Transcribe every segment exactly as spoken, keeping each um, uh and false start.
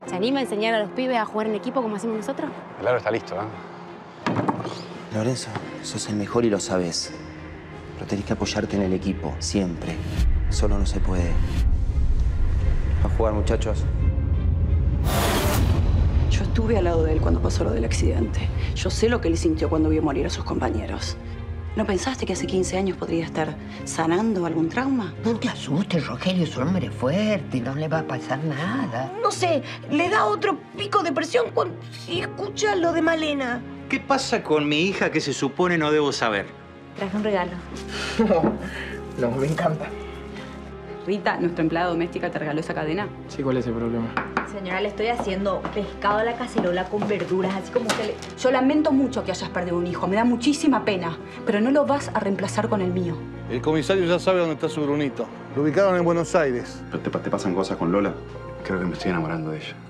¿Se anima a enseñar a los pibes a jugar en equipo como hacemos nosotros? El aro está listo, ¿eh? Lorenzo, sos el mejor y lo sabés. Pero tenés que apoyarte en el equipo, siempre. Solo no se puede. A jugar, muchachos. Yo estuve al lado de él cuando pasó lo del accidente. Yo sé lo que él sintió cuando vio morir a sus compañeros. ¿No pensaste que hace quince años podría estar sanando algún trauma? No te asustes, Rogelio, es un hombre fuerte, no le va a pasar nada. No sé, le da otro pico de presión cuando si escucha lo de Malena. ¿Qué pasa con mi hija que se supone no debo saber? Traje un regalo. No, no, me encanta. Rita, nuestra empleada doméstica, te regaló esa cadena. Sí, ¿cuál es el problema? Señora, le estoy haciendo pescado a la cacerola con verduras, así como usted le... Yo lamento mucho que hayas perdido un hijo. Me da muchísima pena. Pero no lo vas a reemplazar con el mío. El comisario ya sabe dónde está su Brunito. Lo ubicaron en Buenos Aires. ¿Pero te, te pasan cosas con Lola? Creo que me estoy enamorando de ella.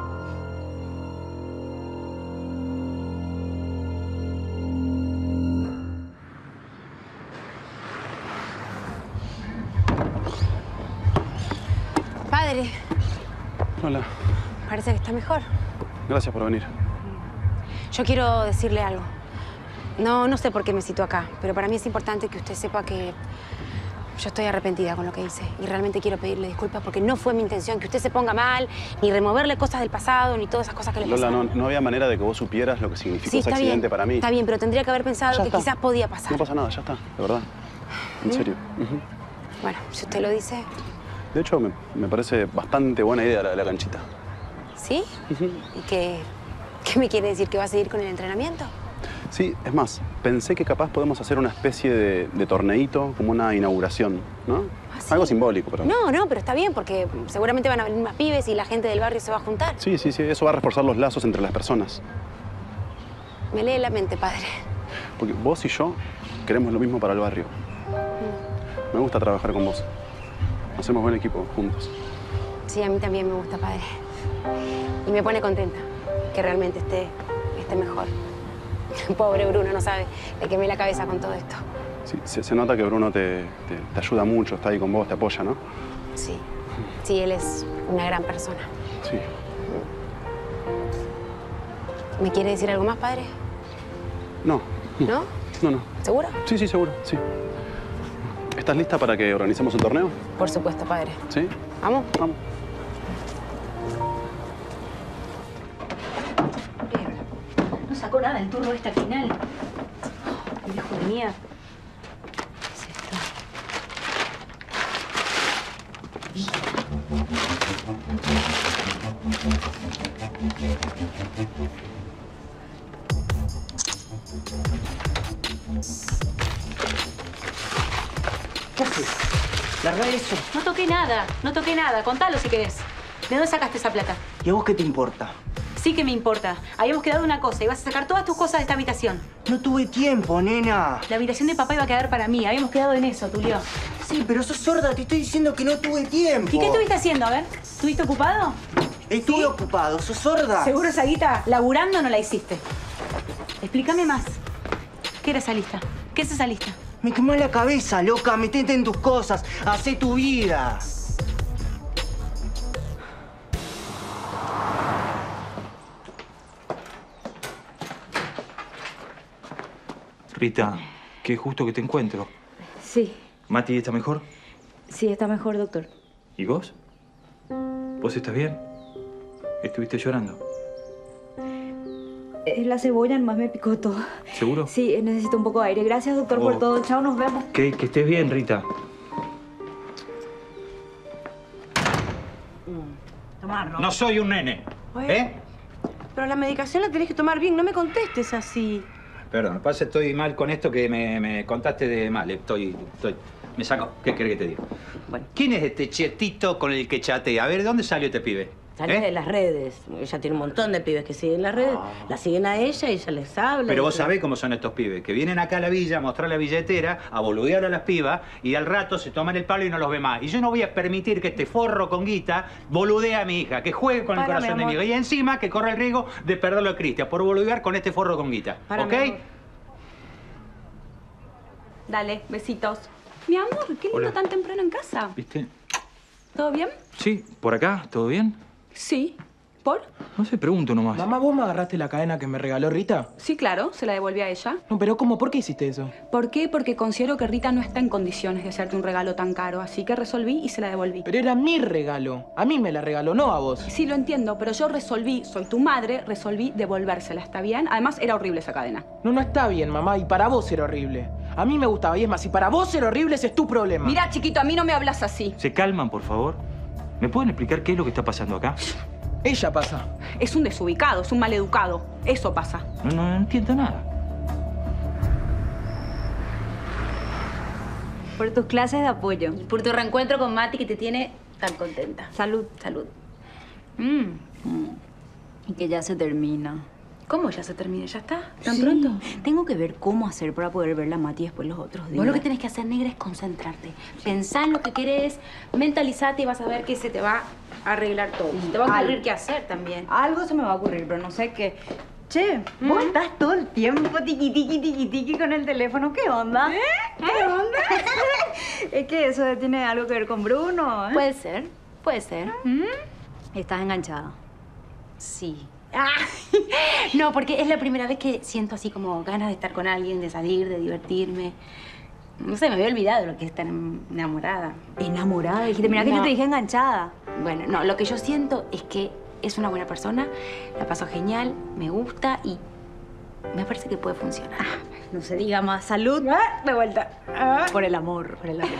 Padre. Hola. Parece que está mejor. Gracias por venir. Yo quiero decirle algo. No, no sé por qué me cito acá, pero para mí es importante que usted sepa que yo estoy arrepentida con lo que hice y realmente quiero pedirle disculpas porque no fue mi intención que usted se ponga mal, ni removerle cosas del pasado, ni todas esas cosas que le Lola, pasaron. no, no había manera de que vos supieras lo que significó Sí, ese está accidente bien, para mí. Está bien, pero tendría que haber pensado Ya que está. quizás podía pasar. No pasa nada, ya está, de verdad. En ¿Mm? serio. Ujú. Bueno, si usted lo dice. De hecho, me, me parece bastante buena idea la de la canchita. ¿Sí? Ujú. ¿Y qué, qué me quiere decir? ¿Que va a seguir con el entrenamiento? Sí, es más, pensé que capaz podemos hacer una especie de, de torneíto, como una inauguración, ¿no? ¿Ah, sí? Algo simbólico, pero... No, no, pero está bien porque seguramente van a venir más pibes y la gente del barrio se va a juntar. Sí, sí, sí, eso va a reforzar los lazos entre las personas. Me lee la mente, padre. Porque vos y yo queremos lo mismo para el barrio. Me gusta trabajar con vos. Hacemos buen equipo juntos. Sí, a mí también me gusta, padre. Y me pone contenta que realmente esté, esté mejor. Pobre Bruno, no sabe, le quemé la cabeza con todo esto. Sí, se, se nota que Bruno te, te, te ayuda mucho, está ahí con vos, te apoya, ¿no? Sí, sí, él es una gran persona. Sí. ¿Me quiere decir algo más, padre? No. ¿No? No, no. ¿Seguro? Sí, sí, seguro, sí. ¿Estás lista para que organicemos un torneo? Por supuesto, padre. ¿Sí? ¿Vamos? Vamos. No sacó nada el turno esta final. El hijo de mía. ¿Qué es esto? ¿Qué haces? Larga eso. No toqué nada, no toqué nada. Contalo si querés. ¿De dónde sacaste esa plata? ¿Y a vos qué te importa? Sí que me importa. Habíamos quedado una cosa. Ibas a sacar todas tus cosas de esta habitación. No tuve tiempo, nena. La habitación de papá iba a quedar para mí. Habíamos quedado en eso, Tulio. Sí, pero sos sorda. Te estoy diciendo que no tuve tiempo. ¿Y qué estuviste haciendo? A ver, ¿estuviste ocupado? Estuve ¿Sí? ocupado. ¿Sos sorda? Seguro esa guita, laburando, no la hiciste. Explícame más. ¿Qué era esa lista? ¿Qué es esa lista? Me quemó la cabeza, loca. Metete en tus cosas. Hacé tu vida. Rita, qué justo que te encuentro. Sí, ¿Mati está mejor? sí, está mejor, doctor. ¿Y vos? ¿Vos estás bien? ¿Estuviste llorando? Es la cebolla, nomás me picó todo. ¿Seguro? Sí, necesito un poco de aire. Gracias, doctor, Oh. por todo. Chao, nos vemos. Que, que estés bien, Rita. Tomarlo. No soy un nene. ¿Eh? Pero la medicación la tenés que tomar bien. No me contestes así. Perdón, pasa, estoy mal con esto que me, me contaste de mal. Estoy, estoy... Me saco. ¿Qué querés que te diga? Bueno. ¿Quién es este chetito con el que chatea? A ver, ¿de dónde salió este pibe? Sale ¿Eh? de las redes. Ella tiene un montón de pibes que siguen las redes. Ah. La siguen a ella y ella les habla. Pero y- vos sabés cómo son estos pibes, que vienen acá a la villa a mostrar la billetera, a boludear a las pibas, y al rato se toman el palo y no los ve más. Y yo no voy a permitir que este forro con guita boludee a mi hija, que juegue con el Para, corazón mi de mi amor. hija. Y encima que corre el riesgo de perderlo a Cristian por boludear con este forro con guita. Para, ¿Ok? mi amor. Dale, besitos. Mi amor, qué lindo Hola. tan temprano en casa. ¿Viste? ¿Todo bien? Sí, por acá, ¿todo bien? Sí. ¿Por? No sé, pregunto nomás. Mamá, ¿vos me agarraste la cadena que me regaló Rita? Sí, claro, se la devolví a ella. No, pero ¿cómo? ¿Por qué hiciste eso? ¿Por qué? Porque considero que Rita no está en condiciones de hacerte un regalo tan caro, así que resolví y se la devolví. Pero era mi regalo. A mí me la regaló, no a vos. Sí, lo entiendo, pero yo resolví, soy tu madre, resolví devolvérsela, ¿está bien? Además, era horrible esa cadena. No, no está bien, mamá, y para vos era horrible. A mí me gustaba, y es más, si para vos era horrible, ese es tu problema. Mira, chiquito, a mí no me hablas así. ¿Se calman, por favor? ¿Me pueden explicar qué es lo que está pasando acá? Ella pasa. Es un desubicado, es un maleducado. Eso pasa. No, no, no entiendo nada. Por tus clases de apoyo. Y por tu reencuentro con Mati que te tiene tan contenta. Salud. Salud. Mm. Mm. Y que ya se termina. ¿Cómo ya se termina? ¿Ya está? ¿Tan Sí. pronto? Tengo que ver cómo hacer para poder verla a Mati después los otros días. Vos lo que tenés que hacer, negra, es concentrarte. Pensá en lo que querés, mentalizate y vas a ver que se te va a arreglar todo. Se te va a ocurrir qué hacer también. Algo se me va a ocurrir, pero no sé qué. Che, vos estás todo el tiempo tiqui, tiqui, tiqui, tiqui con el teléfono. ¿Qué onda? ¿Eh? ¿Qué onda? Es que eso tiene algo que ver con Bruno, ¿eh? Puede ser, puede ser. ¿Mm? ¿Estás enganchada? Sí. Ah, no, porque es la primera vez que siento así como ganas de estar con alguien, de salir, de divertirme. No sé, me había olvidado lo que es estar enamorada. ¿Enamorada? Dijiste, mira que yo te dije enganchada. Bueno, no, lo que yo siento es que es una buena persona, la paso genial, me gusta y me parece que puede funcionar. No se diga más. Salud. De vuelta. Por el amor, por el amor.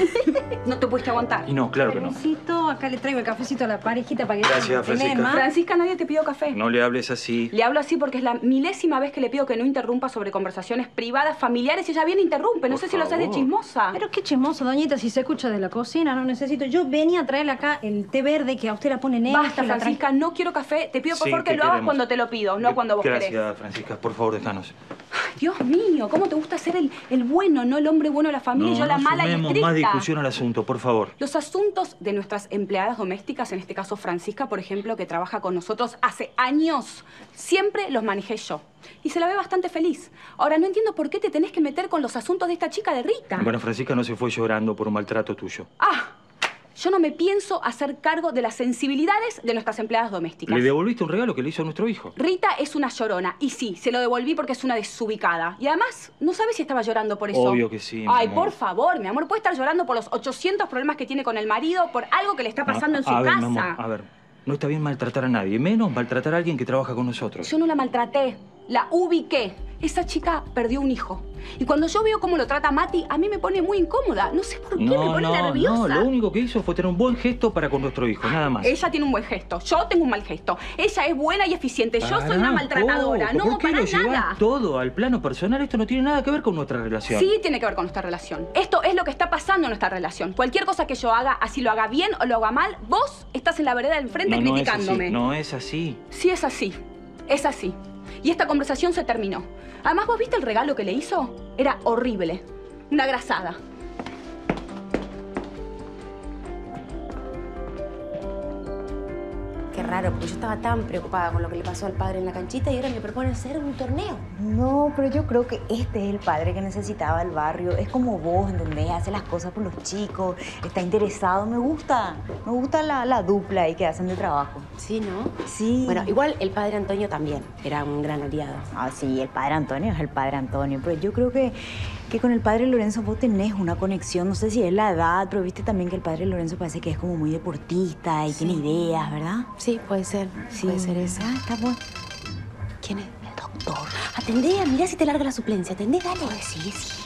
No te pudiste aguantar. Y no, claro que no. Cafecito, acá le traigo el cafecito a la parejita para que... Gracias, Francisca. Francisca, nadie te pidió café. No le hables así. Le hablo así porque es la milésima vez que le pido que no interrumpa sobre conversaciones privadas, familiares, y ella viene e interrumpe. No Por sé si lo haces de favor. chismosa. Pero qué chismoso, doñita, si se escucha de la cocina, no necesito. Yo venía a traerle acá el té verde que a usted la pone negra. Basta, que la trae- Francisca, no quiero café. Te pido por Sí, favor que ¿qué lo hagas queremos? cuando te lo pido, no cuando vos Gracias, querés. Francisca. Por favor, déjanos. Ay, Dios mío, ¿cómo te gusta ser el, el bueno, no el hombre bueno de la familia No, y yo la no mala y sumemos estricta? más discusión al asunto, por favor. Los asuntos de nuestras empleadas domésticas, en este caso Francisca, por ejemplo, que trabaja con nosotros hace años, siempre los manejé yo. Y se la ve bastante feliz. Ahora, no entiendo por qué te tenés que meter con los asuntos de esta chica de Rita. Bueno, Francisca no se fue llorando por un maltrato tuyo. Ah, yo no me pienso hacer cargo de las sensibilidades de nuestras empleadas domésticas. Le devolviste un regalo que le hizo a nuestro hijo. Rita es una llorona. Y sí, se lo devolví porque es una desubicada. Y además, no sabes si estaba llorando por eso. Obvio que sí, mi Ay, amor. por favor, mi amor. Puede estar llorando por los ochocientos problemas que tiene con el marido, por algo que le está pasando en su a ver, casa. mi amor, a ver, no está bien maltratar a nadie, menos maltratar a alguien que trabaja con nosotros. Yo no la maltraté, la ubiqué. Esa chica perdió un hijo. Y cuando yo veo cómo lo trata Mati, a mí me pone muy incómoda. No sé por qué, me No, pone no, nerviosa. no, lo único que hizo fue tener un buen gesto para con nuestro hijo, nada más. Ella tiene un buen gesto, yo tengo un mal gesto. Ella es buena y eficiente, yo soy una Pará, maltratadora. Coco, No, ¿por qué para lo llevas nada. todo al plano personal? Esto no tiene nada que ver con nuestra relación. Sí tiene que ver con nuestra relación. Esto es lo que está pasando en nuestra relación. Cualquier cosa que yo haga, así lo haga bien o lo haga mal, vos estás en la vereda del frente no, no es criticándome. así, no es así. Sí es así, es así. Y esta conversación se terminó. Además, ¿vos viste el regalo que le hizo? Era horrible. Una grasada. Qué raro, porque yo estaba tan preocupada con lo que le pasó al padre en la canchita y ahora me propone hacer un torneo. No, pero yo creo que este es el padre que necesitaba el barrio. Es como vos, ¿entendés? Hace las cosas por los chicos, está interesado. Me gusta, me gusta la, la dupla ahí que hacen de trabajo. Sí, ¿no? Sí. Bueno, igual el padre Antonio también era un gran aliado. Ah, sí, el padre Antonio es el padre Antonio. Pero yo creo que, que con el padre Lorenzo vos tenés una conexión. No sé si es la edad, pero viste también que el padre Lorenzo parece que es como muy deportista y Sí. tiene ideas, ¿verdad? Sí, puede ser. Sí. Puede ser eso. Ah, está bueno. ¿Quién es? El doctor. Atendé, mirá si te larga la suplencia. Atendé, dale. Sí, sí.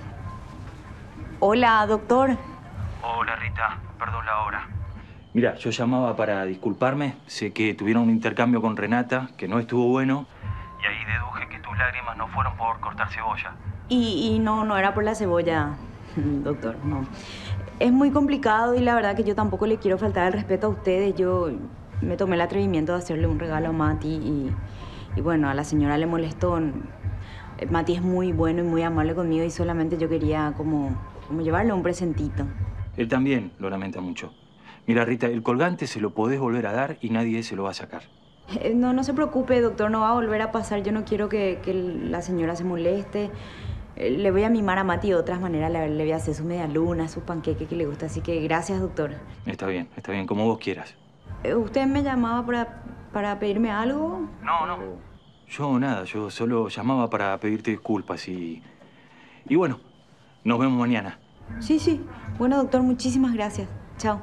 Hola, doctor. Hola, Rita. Perdón la hora. Mira, yo llamaba para disculparme. Sé que tuvieron un intercambio con Renata, que no estuvo bueno. Y ahí deduje que tus lágrimas no fueron por cortar cebolla. Y, y no, no era por la cebolla, doctor, no. Es muy complicado y la verdad que yo tampoco le quiero faltar el respeto a ustedes. Yo me tomé el atrevimiento de hacerle un regalo a Mati y, y bueno, a la señora le molestó. Mati es muy bueno y muy amable conmigo y solamente yo quería como, como llevarle un presentito. Él también lo lamenta mucho. Mira, Rita, el colgante se lo podés volver a dar y nadie se lo va a sacar. Eh, No, no se preocupe, doctor, no va a volver a pasar. Yo no quiero que, que la señora se moleste. Eh, Le voy a mimar a Mati de otras maneras. Le, le voy a hacer su media luna, su panqueque que le gusta. Así que gracias, doctor. Está bien, está bien, como vos quieras. Eh, Usted me llamaba para ¿Para pedirme algo? No, no. Yo nada, yo solo llamaba para pedirte disculpas y... Y bueno, nos vemos mañana. Sí, sí. Bueno, doctor, muchísimas gracias. Chao.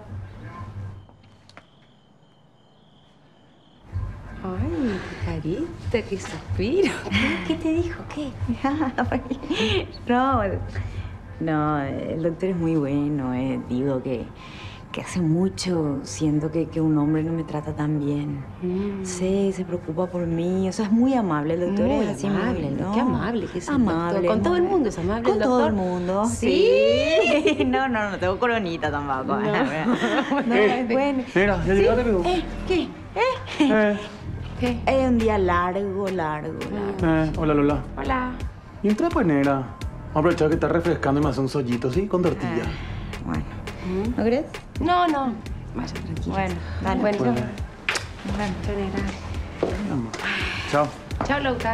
Ay, carita, qué suspiro. ¿Qué te dijo? ¿Qué? No, no, el doctor es muy bueno. Eh. Digo que, que hace mucho siento que, que un hombre no me trata tan bien. Mm. Sí, se preocupa por mí. O sea, es muy amable. El doctor muy es así amable, ¿no? Qué amable que es el amable, doctor. Con todo el mundo es amable Con el doctor. todo el mundo. ¿Sí? Sí. No, no, no tengo coronita tampoco. No, no Eh, es bueno. Mira, ya ¿Sí? llegaste, pero... Eh, ¿Qué? ¿Eh? Eh, ¿Qué? Es un día largo, largo, largo. eh, hola, Lola. Hola. Y entra pues, negra. Vamos a aprovechar que está refrescando y me hace un sollito, ¿sí? Con tortilla. Ah, bueno. ¿No crees? No, no. Vaya, tranquila. Bueno, dale. Bueno, Bueno. bueno, chao, negra. Vamos. Chao. Chao, Lauta.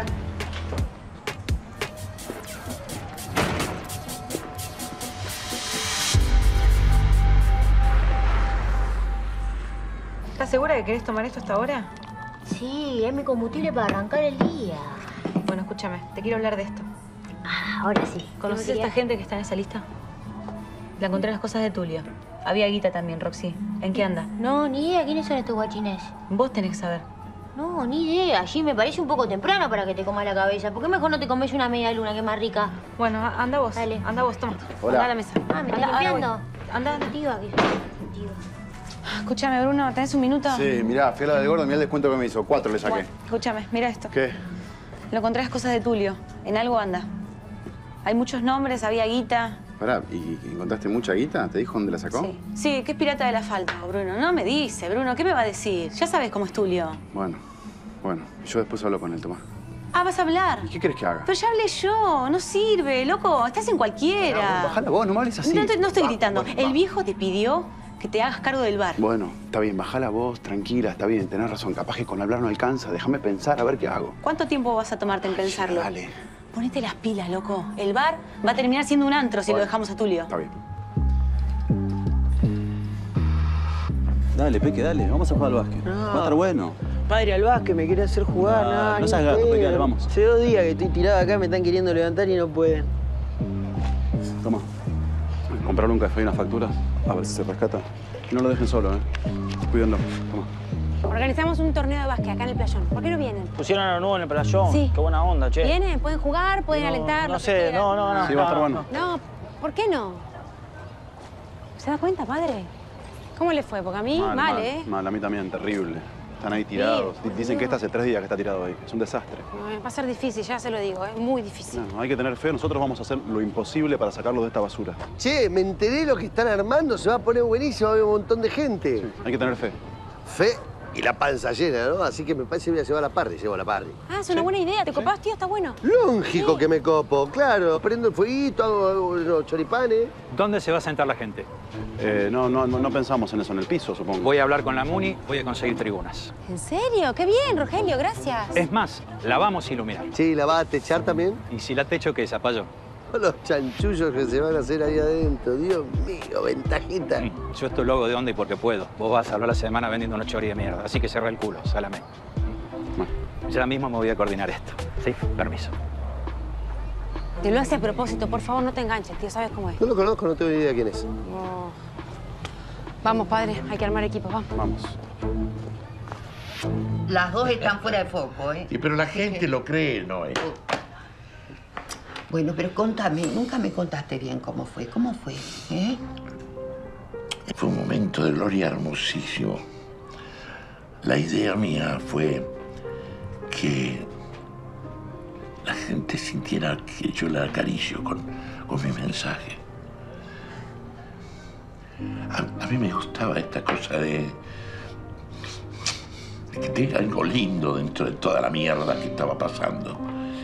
¿Estás segura que querés tomar esto hasta ahora? Sí, es mi combustible para arrancar el día. Bueno, escúchame, te quiero hablar de esto. Ah, ahora sí. ¿Conoces a esta gente que está en esa lista? La encontré en las cosas de Tulio. Había guita también, Roxy. ¿En qué anda? No, ni idea. ¿Quiénes son estos guachines? Vos tenés que saber. No, ni idea. Allí me parece un poco temprano para que te comas la cabeza. ¿Por qué mejor no te comes una media luna, que es más rica? Bueno, a- anda vos. Dale. Anda vos, toma. Hola. Anda a la mesa. Ah, ¿me Anda, estás ahora limpiando? voy. Anda, anda. Tío, aquí. Tío. Escúchame, Bruno, ¿tenés un minuto? Sí, mirá, fui a la del gordo, mirá el descuento que me hizo. Cuatro le saqué. Bueno, escúchame, mira esto. ¿Qué? Lo encontré en las cosas de Tulio. En algo anda. Hay muchos nombres, había guita. Pará, ¿y encontraste mucha guita? ¿Te dijo dónde la sacó? Sí. Sí, que es pirata del asfalto, Bruno. No me dice, Bruno. ¿Qué me va a decir? Ya sabes cómo es Tulio. Bueno, bueno, yo después hablo con él, Tomás. Ah, ¿vas a hablar? ¿Y qué querés que haga? Pero ya hablé yo. No sirve, loco. Estás en cualquiera. Bajala vos, no me hables así. No, te- no estoy Va, gritando. bueno, El va. viejo te pidió que te hagas cargo del bar. Bueno, está bien, bajala vos, tranquila, está bien, tenés razón. Capaz que con hablar no alcanza. Déjame pensar a ver qué hago. ¿Cuánto tiempo vas a tomarte en pensarlo? Dale. Ponete las pilas, loco. El bar va a terminar siendo un antro si Bueno, lo dejamos a Tulio. Está bien. Dale, Peque, dale. Vamos a jugar al básquet. Va a estar bueno. Padre, al básquet me quiere hacer jugar. Ah, nada, no ni seas gato, pedo. Peque, dale, vamos. Hace dos días que estoy tirado acá, me están queriendo levantar y no pueden. Toma. Comprarle un café y unas facturas. A ver si se rescata. Y no lo dejen solo, ¿eh? Cuídenlo. Toma. Organizamos un torneo de básquet acá en el playón. ¿Por qué no vienen? Pusieron a nuevo en el playón. Sí. Qué buena onda, che. ¿Vienen? ¿Pueden jugar? ¿Pueden No, alentar? no lo que sé, quieran? no, no, no. Sí, va a estar no, bueno. No, ¿por qué no? ¿Se da cuenta, padre? ¿Cómo le fue? Porque a mí, mal, mal, ¿eh? Mal, a mí también, terrible. Están ahí tirados. Sí. Dicen que está hace tres días que está tirado ahí. Es un desastre. No, va a ser difícil, ya se lo digo, es muy difícil. No, hay que tener fe. Nosotros vamos a hacer lo imposible para sacarlos de esta basura. Che, me enteré lo que están armando, se va a poner buenísimo, va a haber un montón de gente. Sí, hay que tener fe. Fe y la panza llena, ¿no? Así que me parece que voy a llevar a la party, llevo a la party. Ah, es una buena idea. ¿Te copás, tío? Está bueno. Lógico que me copo, claro. Prendo el fueguito, hago, hago los choripanes. ¿Dónde se va a sentar la gente? Eh, no, no, no, no pensamos en eso, en el piso, supongo. Voy a hablar con la Muni, voy a conseguir tribunas. ¿En serio? Qué bien, Rogelio, gracias. Es más, la vamos a iluminar. Sí, ¿la vas a techar también? ¿Y si la techo qué, Zapallo? Los chanchullos que se van a hacer ahí adentro, Dios mío, ventajita. Yo esto lo hago de onda y porque puedo. Vos vas a hablar la semana vendiendo unos choris de mierda, así que cerrá el culo, salame. Bueno. Ya mismo me voy a coordinar esto. Sí, permiso. Te lo hace a propósito, por favor, no te enganches, tío, ¿sabes cómo es? No lo conozco, no tengo ni idea quién es. No. Vamos, padre, hay que armar equipo, vamos. Vamos. Las dos están fuera de foco, ¿eh? Y pero la gente lo cree, ¿no? ¿Eh? Bueno, pero contame, nunca me contaste bien cómo fue. ¿Cómo fue? ¿Eh? Fue un momento de gloria hermosísimo. La idea mía fue que la gente sintiera que yo la acaricio con, con mi mensaje. A, a mí me gustaba esta cosa de, de que tenga algo lindo dentro de toda la mierda que estaba pasando.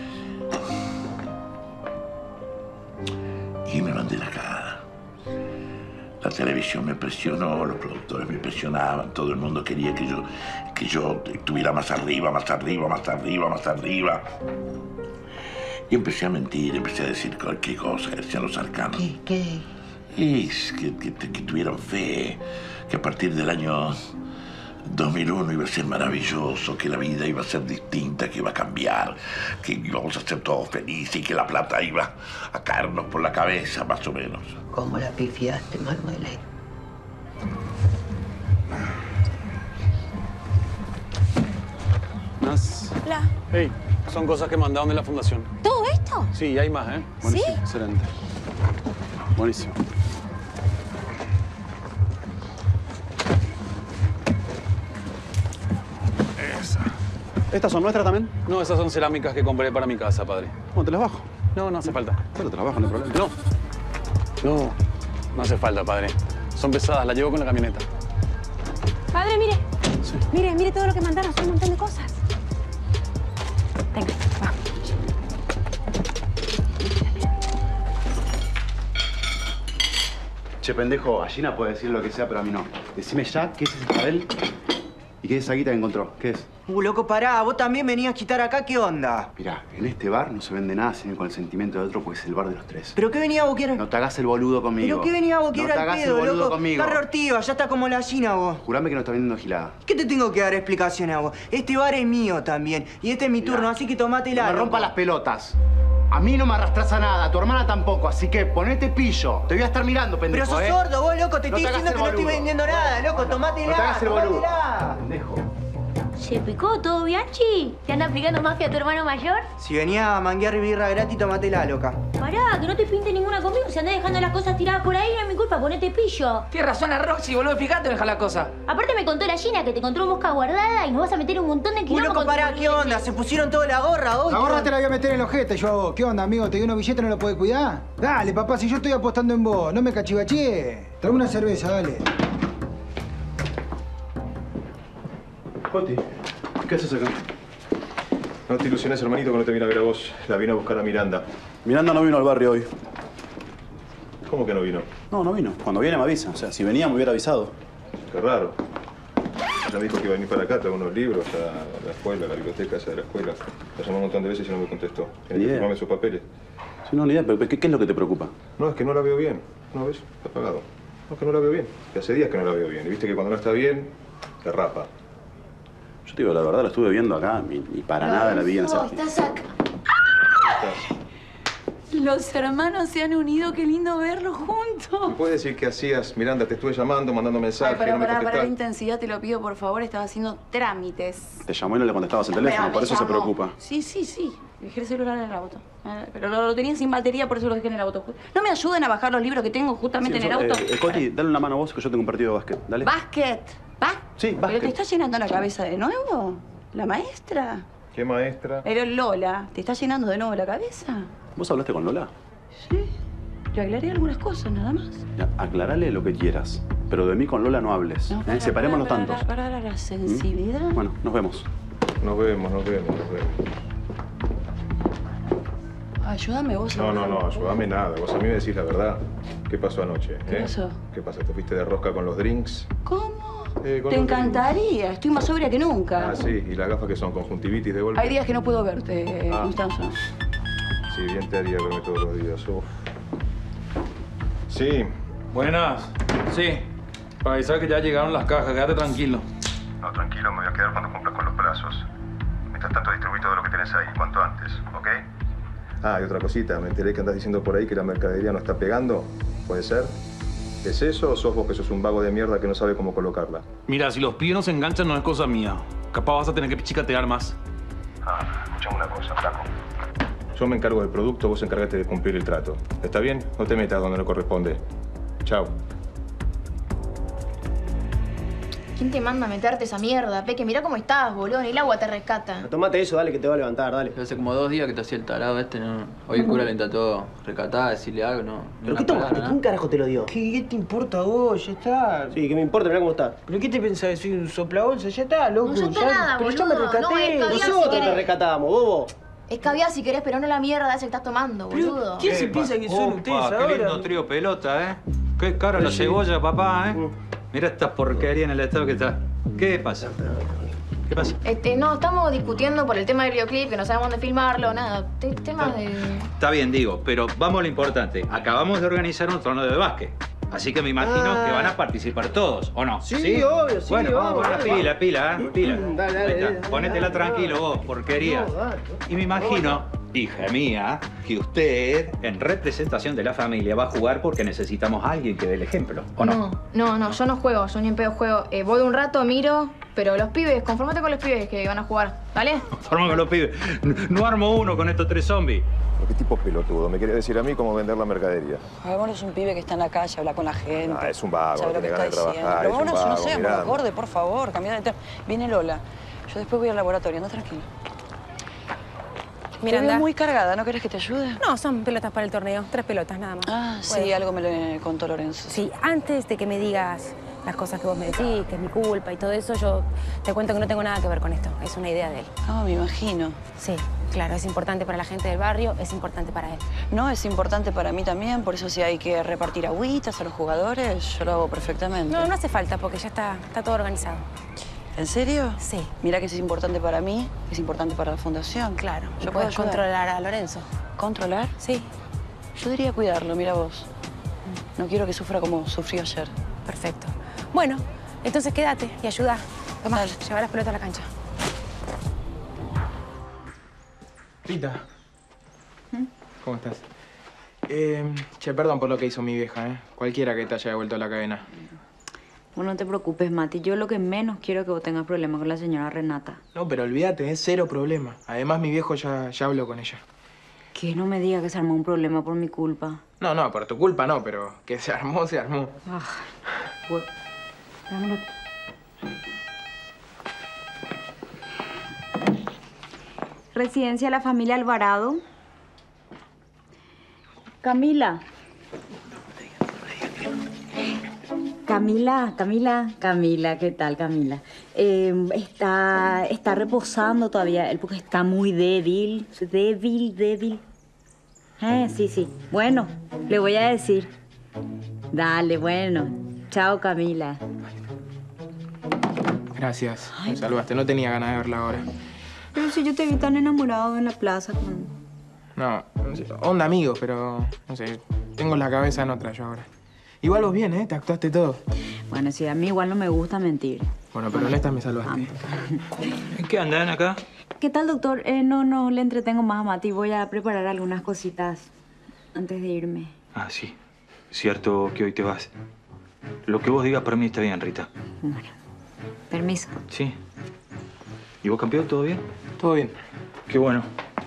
Y me mandé la cara. La televisión me presionó, los productores me presionaban, todo el mundo quería que yo, que yo estuviera más arriba, más arriba, más arriba, más arriba. Y empecé a mentir, empecé a decir cualquier cosa, decían los arcanos. ¿Qué? ¿Qué? Y que, que, que tuvieran fe, que a partir del año dos mil uno iba a ser maravilloso, que la vida iba a ser distinta, que iba a cambiar, que íbamos a ser todos felices y que la plata iba a caernos por la cabeza, más o menos. ¿Cómo la pifiaste, Manuela? Más. Hola. Hey, son cosas que mandaron de la fundación. ¿Todo esto? Sí, hay más, ¿eh? ¿Sí? Buenísimo, excelente. Buenísimo. Esa. ¿Estas son nuestras también? No, esas son cerámicas que compré para mi casa, padre. ¿Cómo te las bajo? No, no hace falta. Pero te las bajo, no hay problema. No. No, no hace falta, padre. Son pesadas, las llevo con la camioneta. Padre, mire. Sí. Mire, mire todo lo que mandaron. Son un montón de cosas. Venga, va. Che, pendejo, Gallina puede decir lo que sea, pero a mí no. Decime ya qué es ese papel y qué es esa guita que encontró. ¿Qué es? Uh, loco, pará. ¿Vos también venías a quitar acá? ¿Qué onda? Mirá, en este bar no se vende nada sino con el sentimiento de otro, porque es el bar de los tres. ¿Pero qué venía a boquear? No te hagas el boludo conmigo. ¿Pero qué venía a boquear no te al hagas pedo, el boludo loco? conmigo. Está reortiva, ya está como la gallina, vos. Jurame que no está vendiendo gilada. ¿Qué te tengo que dar explicaciones a vos? Este bar es mío también. Y este es mi turno, así que tomátela. No me rompa las pelotas. A mí no me arrastras a nada, a tu hermana tampoco, así que ponete pillo. Te voy a estar mirando, pendejo. Pero sos ¿eh? sordo, vos, loco. Te No estoy te hagas diciendo el que no estoy boludo. vendiendo nada, loco. Tomátela. No te hagas el boludo. Tomátela. Pendejo. ¿Se picó todo, Bianchi? ¿Te anda aplicando mafia a tu hermano mayor? Si venía a manguear birra gratis, tomátela, loca. Pará, que no te pinte ninguna conmigo. Si andás dejando las cosas tiradas por ahí, no es mi culpa, ponete pillo. Tienes razón a Roxy, boludo. Fijate, deja la cosa. Aparte me contó la Gina que te encontró mosca guardada y nos vas a meter un montón de Uy, quilombo. loco, con pará, tu ¿qué onda? Se pusieron toda la gorra hoy. La gorra te la voy a meter en el ojete yo a vos. ¿Qué onda, amigo? ¿Te dio unos billetes, no lo podés cuidar? Dale, papá, si yo estoy apostando en vos, no me cachivaché. Trae una cerveza, dale. Coti, ¿qué haces acá? No te ilusiones, hermanito, que no te vine a ver a vos. La vine a buscar a Miranda. Miranda no vino al barrio hoy. ¿Cómo que no vino? No, no vino. Cuando viene me avisa. O sea, si venía me hubiera avisado. Qué raro. Ella me dijo que iba a venir para acá, trae unos libros, a la escuela, a la biblioteca esa de la escuela. La llamó un montón de veces y no me contestó. Tiene que firmarme sus papeles. Sí, no, ni idea. Pero ¿qué, ¿qué es lo que te preocupa? No, es que no la veo bien. ¿No ves? Está apagado. No, es que no la veo bien. Que hace días que no la veo bien. Y viste que cuando no está bien, te rapa. Yo te digo, la verdad, la estuve viendo acá y, y para nada la vi en esa... Estás acá. Los hermanos se han unido, qué lindo verlos juntos. ¿Me puedes decir qué hacías? Miranda, te estuve llamando, mandando mensajes, Ay, para, no me para, para la contestás. intensidad, te lo pido, por favor. Estaba haciendo trámites. Te llamó y no le contestabas el teléfono, Me- por me eso se llamó. preocupa. Sí, sí, sí. Dejé el celular en el auto. Eh, Pero lo, lo tenía sin batería, por eso lo dejé en el auto. ¿No me ayudan a bajar los libros que tengo justamente Sí, en el eso, auto? eh, eh, Coti, dale una mano a vos que yo tengo un partido de básquet. Dale. ¿Básquet? ¿Básquet? Sí, ¿Pero básquet. te está llenando la cabeza de nuevo? ¿La maestra? ¿Qué maestra? Pero Lola, ¿te está llenando de nuevo la cabeza? ¿Vos hablaste con Lola? Sí. Le aclaré algunas cosas, nada más. Ya, aclarale lo que quieras. Pero de mí con Lola no hables. No, ¿eh? para, Separémonos para, tantos. Para, para, la sensibilidad. Bueno, nos vemos. Nos vemos, nos vemos, nos vemos. Ayúdame vos. No, no, no, ayúdame nada. Vos a mí me decís la verdad. ¿Qué pasó anoche? ¿Qué eh? pasó? ¿Qué pasó? ¿Te fuiste de rosca con los drinks? ¿Cómo? Eh, con Te los encantaría. Estoy más sobria que nunca. Ah, sí. ¿Y las gafas que son? ¿Conjuntivitis de golpe? Hay días que no puedo verte, Ah. Constanza. Sí, bien te haría verme todos los días. Uf. Sí. Buenas. Sí. Para avisar que ya llegaron las cajas. Quédate tranquilo. No, tranquilo, me voy a quedar cuando cumplas con los plazos. Mientras tanto, distribuí todo lo que tenés ahí, cuanto antes, ¿ok? Ah, y otra cosita. Me enteré que andás diciendo por ahí que la mercadería no está pegando. ¿Puede ser? ¿Es eso o sos vos que sos un vago de mierda que no sabe cómo colocarla? Mira, si los pibes no se enganchan no es cosa mía. Capaz vas a tener que pichicatear más. Ah, escuchame una cosa, flaco. Yo me encargo del producto, vos encargate de cumplir el trato. ¿Está bien? No te metas donde no corresponde. Chao. ¿Quién te manda a meterte esa mierda, Peque? Mirá cómo estás, bolón. El agua te rescata. Tomate eso, dale, que te va a levantar, dale. Hace como dos días que te hacía el tarado este, ¿no? Hoy el cura le intentó recatar, decirle algo, ¿no? Ni ¿Pero una qué tomaste? palabra, ¿Quién carajo te lo dio? ¿Qué, qué te importa a vos? Ya está. Sí, que me importa, mirá cómo está. ¿Pero qué te pensás? ¿Que soy un soplabolsa? Ya está, loco. No, ya está nada, Pero boludo. yo me rescaté. No, es caviar si Nosotros te querés. rescatamos, bobo. Escabiá si querés, pero no la mierda esa que estás tomando, boludo. ¿Quién se piensa que son Opa, ustedes qué ahora? lindo trío pelota, ¿eh? Qué cara la Sí. cebolla, papá, ¿eh? Mira esta porquería en el estado que está. ¿Qué pasa? ¿Qué pasa? Este, no, estamos discutiendo por el tema del videoclip, que no sabemos dónde filmarlo, nada. Te- Temas de... Está bien, digo, pero vamos a lo importante. Acabamos de organizar un torneo de básquet. Así que me imagino Ah. que van a participar todos, ¿o no? Sí, obvio, sí, Bueno, vamos obvio, a poner dale, pila, va. pila, ¿eh? Pila. Dale, dale, Ahí está. dale, Ponétela dale, tranquilo vos, porquería. No, dale. Y me imagino, hija mía, que usted, en representación de la familia, va a jugar porque necesitamos a alguien que dé el ejemplo, ¿o no? No, no, no, yo no juego, yo ni en pedo juego. Eh, voy un rato, miro, pero los pibes, conformate con los pibes que van a jugar, ¿vale? Forma con los pibes. No armo uno con estos tres zombies. ¿Qué tipo pelotudo? ¿Me quiere decir a mí cómo vender la mercadería? Hagamos es un pibe que está en la calle, habla con la gente. Ah, es un vago, sabe lo que tiene está ganas de diciendo. trabajar, Pero es un bueno, no vago, seamos mirá. acorde, por favor, cambiar de tema. Viene Lola. Yo después voy al laboratorio, anda tranquilo. Mira, Te veo anda. muy cargada, ¿no querés que te ayude? No, son pelotas para el torneo. Tres pelotas nada más. Ah, sí, Puedo. algo me lo contó Lorenzo. Sí, antes de que me digas las cosas que vos me decís, que es mi culpa y todo eso, yo te cuento que no tengo nada que ver con esto. Es una idea de él. Ah, me imagino. Sí, claro, es importante para la gente del barrio, es importante para él. No, es importante para mí también, por eso si hay que repartir agüitas a los jugadores, yo lo hago perfectamente. No, no hace falta porque ya está, está todo organizado. ¿En serio? Sí. Mira que si es importante para mí, es importante para la fundación. Claro. Yo ¿Yo puedo puedes ayudar. controlar a Lorenzo? ¿Controlar? Sí. Yo diría cuidarlo, mira vos. No quiero que sufra como sufrió ayer. Perfecto. Bueno, entonces quédate y ayuda. Tomá, lleva las pelotas a la cancha. Rita. ¿Cómo estás? Eh, che, perdón por lo que hizo mi vieja, ¿eh? Cualquiera que te haya devuelto la cadena. Vos no te preocupes, Mati. Yo lo que menos quiero es que vos tengas problemas con la señora Renata. No, pero olvídate, es cero problema. Además, mi viejo ya, ya habló con ella. Que no me diga que se armó un problema por mi culpa. No, no, por tu culpa no, pero que se armó, se armó. Ah, bueno. Dámelo. Residencia de la familia Alvarado. Camila. Camila, Camila, Camila, ¿qué tal, Camila? Eh, está, está reposando todavía, él porque está muy débil, débil, débil. Eh, sí, sí. Bueno, le voy a decir. Dale, bueno. Chao, Camila. Gracias, me salvaste. No tenía ganas de verla ahora. Pero si yo te vi tan enamorado en la plaza con... No, no sé, onda amigos, pero no sé, tengo la cabeza en otra yo ahora. Igual vos bien, ¿eh? Te actuaste todo. Bueno, sí, a mí igual no me gusta mentir. Bueno, pero en esta me salvaste. ¿En qué andan acá? ¿Qué tal, doctor? Eh, no, no le entretengo más a Mati. Voy a preparar algunas cositas antes de irme. Ah, sí. Cierto que hoy te vas. Lo que vos digas para mí está bien, Rita. Bueno, permiso. Sí. ¿Y vos, campeón, todo bien? Todo bien. Qué bueno.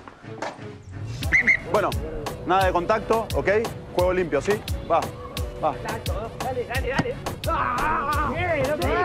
Bueno, nada de contacto, ¿ok? Juego limpio, ¿sí? Va, va. Dale, dale, dale. ¡Ah! ¡Bien! ¡No te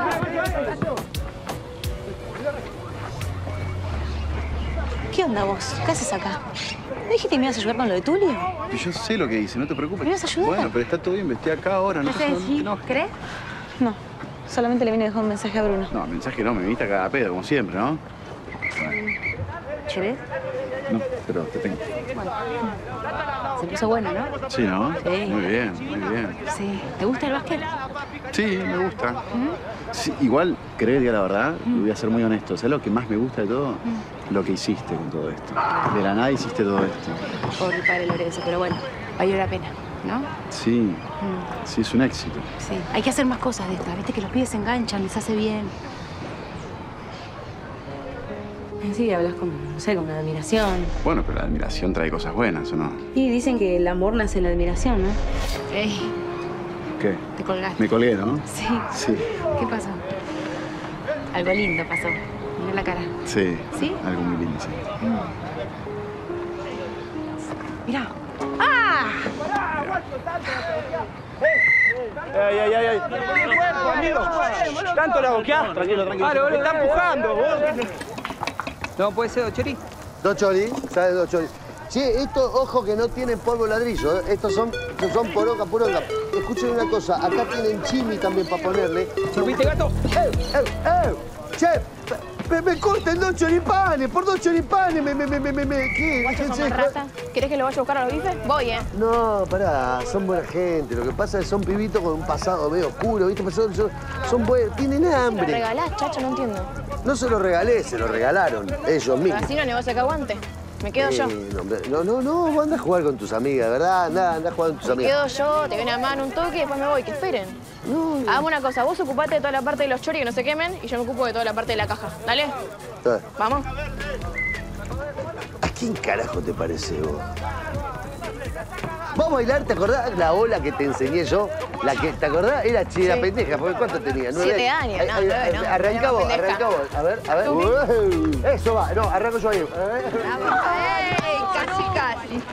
¿Qué onda vos? ¿Qué haces acá? ¿No dijiste que me ibas a ayudar con lo de Tulio? Yo sé lo que hice, no te preocupes. ¿Me ibas a ayudar? Bueno, pero está todo bien, estoy acá ahora. No, ¿Qué haces? no, ¿Crees? No. Solamente le vine a dejar un mensaje a Bruno. no, mensaje no, me viniste acá a pedo, como siempre, ¿no? ¿Querés? No, pero te tengo. Se puso bueno, ¿no? Sí, ¿no? Sí. Muy bien, muy bien. Sí. ¿Te gusta el básquet? Sí, me gusta. Sí, igual, querés diga la verdad, y voy a ser muy honesto. ¿Sabes lo que más me gusta de todo? Lo que hiciste con todo esto. De la nada hiciste todo esto. Por el padre Lorenzo, pero bueno, valió la pena, ¿no? Sí, sí, es un éxito. Sí. Hay que hacer más cosas de estas, viste que los pibes se enganchan, les hace bien. Sí, hablas con, no sé, con admiración. Bueno, pero la admiración trae cosas buenas, ¿o no? Y dicen que el amor nace en la admiración, ¿no? Ey, ¿Qué? te colgaste. Me colgué, ¿no? Sí. Sí. ¿Qué pasó? Algo lindo pasó. Mira la cara. Sí. ¿Sí? Algo muy lindo, sí. Mira. ¡Ah! ¡Ey, ey, ey! ey. ¿Tanto la boqueás? Tranquilo, tranquilo. Claro, le está empujando, vos. No, puede ser, Docheri. Dos choris, ¿sabes? Dos choris. Sí, estos, ojo, que no tienen polvo ladrillo, ¿eh? Estos son, son poronga, poronga. Escuchen una cosa, acá tienen chimi también para ponerle. ¿Serviste, gato? ¡Eh, eh, eh! ¡Che! Me, me corten dos choripanes, por dos choripanes, me, me, me, me, me, me, ¿qué? ¿Vaya ¿Qué son más rata? ¿Querés que lo vaya a buscar a los bifes? Voy, ¿eh? No, pará, son buena gente. Lo que pasa es que son pibitos con un pasado medio oscuro, ¿viste? Pero son, son, son buenos, tienen ¿Te lo hambre. regalás, chacho? No entiendo. No se lo regalé, se lo regalaron ellos mismos. Así no negocio que aguante. Me quedo yo. Eh, no, no, no, vos andás a jugar con tus amigas, ¿verdad? Andá, andá a jugar con tus Me amigas. quedo yo, te viene a mano un toque y después me voy, que esperen. No, no. Hagamos una cosa, vos ocupate de toda la parte de los choris que no se quemen y yo me ocupo de toda la parte de la caja. ¿Dale? Ah. Vamos. ¿A quién carajo te parece vos? Vamos a bailar, ¿te acordás la ola que te enseñé yo? La que, ¿te acordás? Era chida Sí. pendeja, porque ¿cuánto tenía? Siete años, no, Ay, nueve, ay, no. Arranca Era vos, pendeja. arranca vos. A ver, a ver. Uy, eso va, no, arranco yo ahí. ¡Ey! Casi, casi.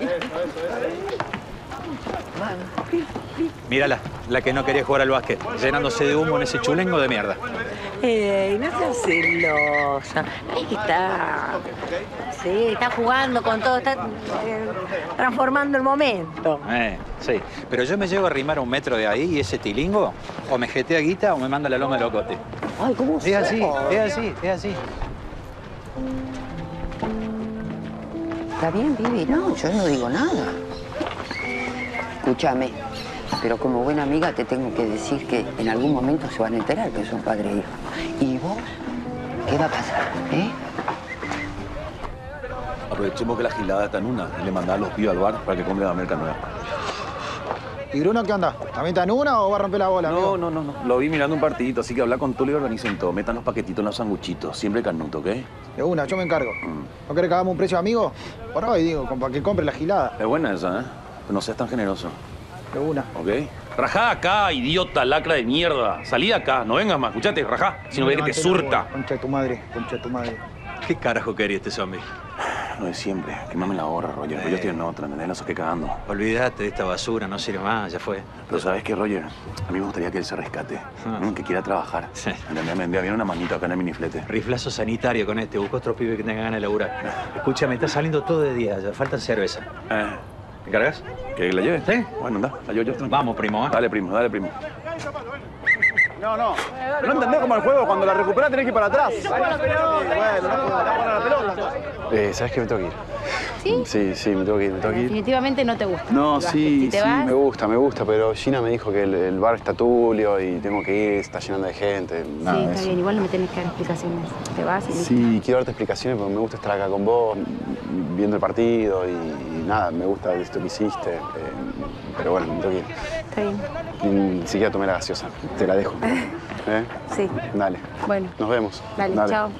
Mírala, la que no quería jugar al básquet, llenándose de humo en ese chulengo de mierda. Ey, no seas celosa. Ahí está. Sí, está jugando con todo, está eh, transformando el momento. Eh, sí, pero yo me llego a arrimar a un metro de ahí y ese tilingo o me jetea guita o me manda la loma de locote. Ay, ¿cómo Es así, es así, es así. Está bien, Vivi, no, yo no digo nada. Escúchame, pero como buena amiga te tengo que decir que en algún momento se van a enterar que son padre e hijo. ¿Y vos? ¿Qué va a pasar, eh? Aprovechemos que la gilada está en una y le mandamos a los pibes al bar para que compren la merca nueva. ¿Y Bruno qué onda? ¿También está en una o va a romper la bola, amigo? No, no, no, no. Lo vi mirando un partidito, así que habla con Tulio y organicen todo. Metan los paquetitos en los sanguchitos. Siempre carnuto, ¿ok? De una, yo me encargo. ¿No querés que hagamos un precio, amigo? Por hoy, digo, con- para que compre la gilada. Es buena esa, ¿eh? Pero no seas tan generoso. De una. ¿Ok? Rajá acá, idiota, lacra de mierda. Salí de acá, no vengas más, escuchate, rajá. Si no ve que te surta. Concha de tu madre, concha de tu madre. ¿Qué carajo quería este zombie? Lo de siempre. Quémame la gorra, Roger. Pero yo estoy en otra, ¿entendés? No sé qué cagando. Olvídate de esta basura, no sirve más, ya fue. Pero ¿sabes qué, Roger? A mí me gustaría que él se rescate. ¿no? Que quiera trabajar. Sí. ¿Entendés? Me envía bien una manito acá en el miniflete. Riflazo sanitario con este, busca otro pibe que tenga ganas de laburar. Escúchame, está saliendo todo de día, ya falta cerveza. Eh. ¿Me cargas? ¿Que la lleve? Sí. Bueno, anda, la llevo yo. Vamos, primo, ¿eh? Dale, primo, dale, primo. No, no. ¿No entendés cómo el juego? Cuando la recuperás tenés que ir para atrás. Bueno, no puedo la pelota. Eh, ¿sabes qué? Me tengo que ir. ¿Sí? Sí, sí, me tengo que ir, me tengo que ir. Definitivamente no te gusta. No, el básquet. sí, Si te sí, vas, me gusta, me gusta, pero Gina me dijo que el, el bar está Tulio y tengo que ir, está llenando de gente. Nada, sí, de está eso. bien. Igual no me tenés que dar explicaciones. Te vas y listo. Sí, quiero darte explicaciones porque me gusta estar acá con vos, viendo el partido y, y nada, me gusta esto que hiciste. eh, pero bueno, me tengo que ir. Está bien. Ni siquiera tomé la gaseosa, te la dejo. ¿Eh? Sí. Dale. Bueno. Nos vemos. Dale, chao.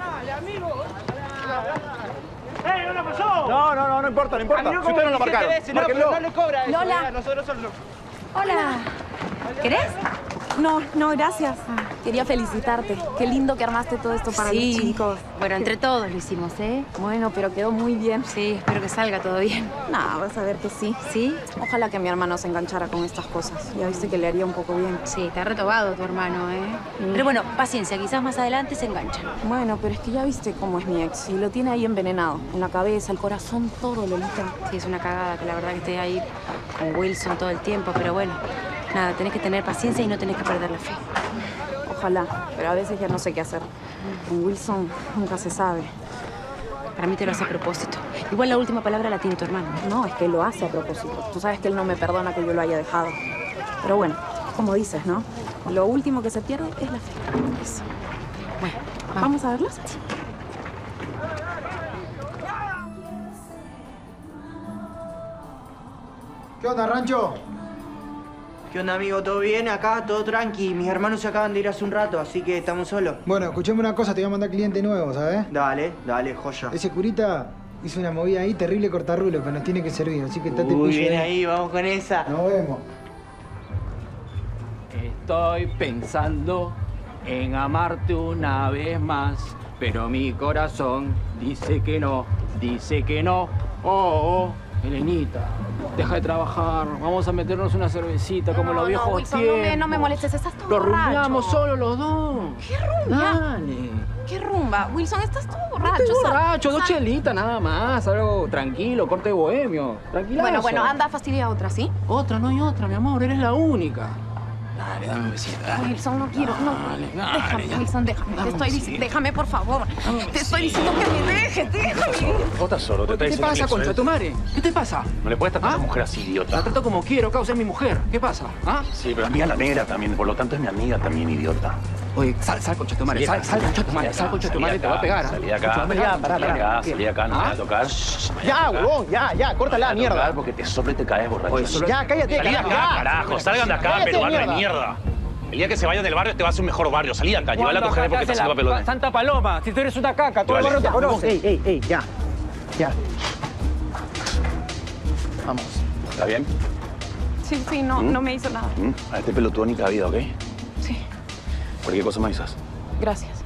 ¡Ey, no la pasó! No, no, no, no importa, no importa. Si ustedes no lo marcaron, márquenlo. No le cobra eso. Lola. ya, Nosotros solo... Hola. ¿Querés? No, no, gracias. Quería felicitarte. Qué lindo que armaste todo esto para Sí. los chicos. Bueno, entre todos lo hicimos, ¿eh? Bueno, pero quedó muy bien. Sí, espero que salga todo bien. No, vas a ver que sí. ¿Sí? Ojalá que mi hermano se enganchara con estas cosas. Ya viste que le haría un poco bien. Sí, está retobado tu hermano, ¿eh? Pero bueno, paciencia, quizás más adelante se engancha. Bueno, pero es que ya viste cómo es mi ex. Y lo tiene ahí envenenado. En la cabeza, el corazón, todo, Lolita. Sí, es una cagada que la verdad que esté ahí con Wilson todo el tiempo, pero bueno, nada, tenés que tener paciencia y no tenés que perder la fe. Ojalá, pero a veces ya no sé qué hacer. Con Wilson nunca se sabe. Para mí te lo hace a propósito. Igual la última palabra la tiene tu hermano. No, es que lo hace a propósito. Tú sabes que él no me perdona que yo lo haya dejado. Pero bueno, como dices, ¿no? Lo último que se pierde es la fe. Eso. Bueno, ¿vamos, ¿Vamos a verlos? Sí. ¿Qué onda, Rancho? ¿Qué onda, amigo? ¿Todo bien? Acá, todo tranqui. Mis hermanos se acaban de ir hace un rato, así que estamos solos. Bueno, escuchame una cosa, te voy a mandar cliente nuevo, ¿sabes? Dale, dale, joya. Ese curita hizo una movida ahí terrible cortarrulo, pero nos tiene que servir, así que estate Uy, pillo bien ahí, vamos con esa. Nos vemos. Estoy pensando en amarte una vez más, pero mi corazón dice que no, dice que no. Oh, oh, Elenita, deja de trabajar, vamos a meternos una cervecita como los viejos no, Wilson, tiempos. no me, no me molestes, estás todo Lo borracho. rumbeamos solo los dos. ¿Qué rumba? Dale. ¿Qué rumba? Wilson, estás todo borracho. Estoy sal- borracho, dos sal- chelitas nada más, algo tranquilo, corte bohemio, tranquilo. Bueno, bueno, anda a fastidiar a otra, ¿sí? Otra, no hay otra, mi amor, eres la única. Dale, dame un besito, dale. Wilson, no quiero, no. Dale, dale, Déjame, ya. Wilson, déjame. Dame Te estoy un diciendo, besito. déjame, por favor. Dame un Te estoy diciendo que me dejes, déjame. Vos estás solo, te está ¿Qué te diciendo pasa, que concha eso tu madre? ¿Qué te pasa? No le puedes tratar a una mujer así, idiota. La trato como quiero, causa es mi mujer. ¿Qué pasa? ¿Ah? Sí, pero amiga la negra también, por lo tanto es mi amiga también, idiota. Oye, sal, sal, concha tu madre, sal, sal, concha tu madre, sal, concha tu madre, te voy a pegar. Salí de acá, Concha tu madre, ya, pará, salí de pará. acá, salí de acá, no me voy a tocar. Ya, huevón, ya, ya, córtala, mierda. Porque te sopla y te caes, borracho. Oye, solo- Ya, cállate, Salí de acá, carajo, ya. carajo, salgan de acá, Cállate, peruano de mierda. mierda. El día que se vayan del barrio te vas a un mejor barrio. Salí de acá, llévala a tu jefe porque te sirva pelones. Santa Paloma, si tú eres una caca, todo el Vale. barrio te Ya, conoce. Ey, ey, ey, ya. Ya. Vamos. ¿Está bien? Sí, sí, no, ¿Mm? no me hizo nada. ¿Mm? A este pelotudo ni cabida, ¿ok? Sí, Cualquier cosa me avisas. gracias.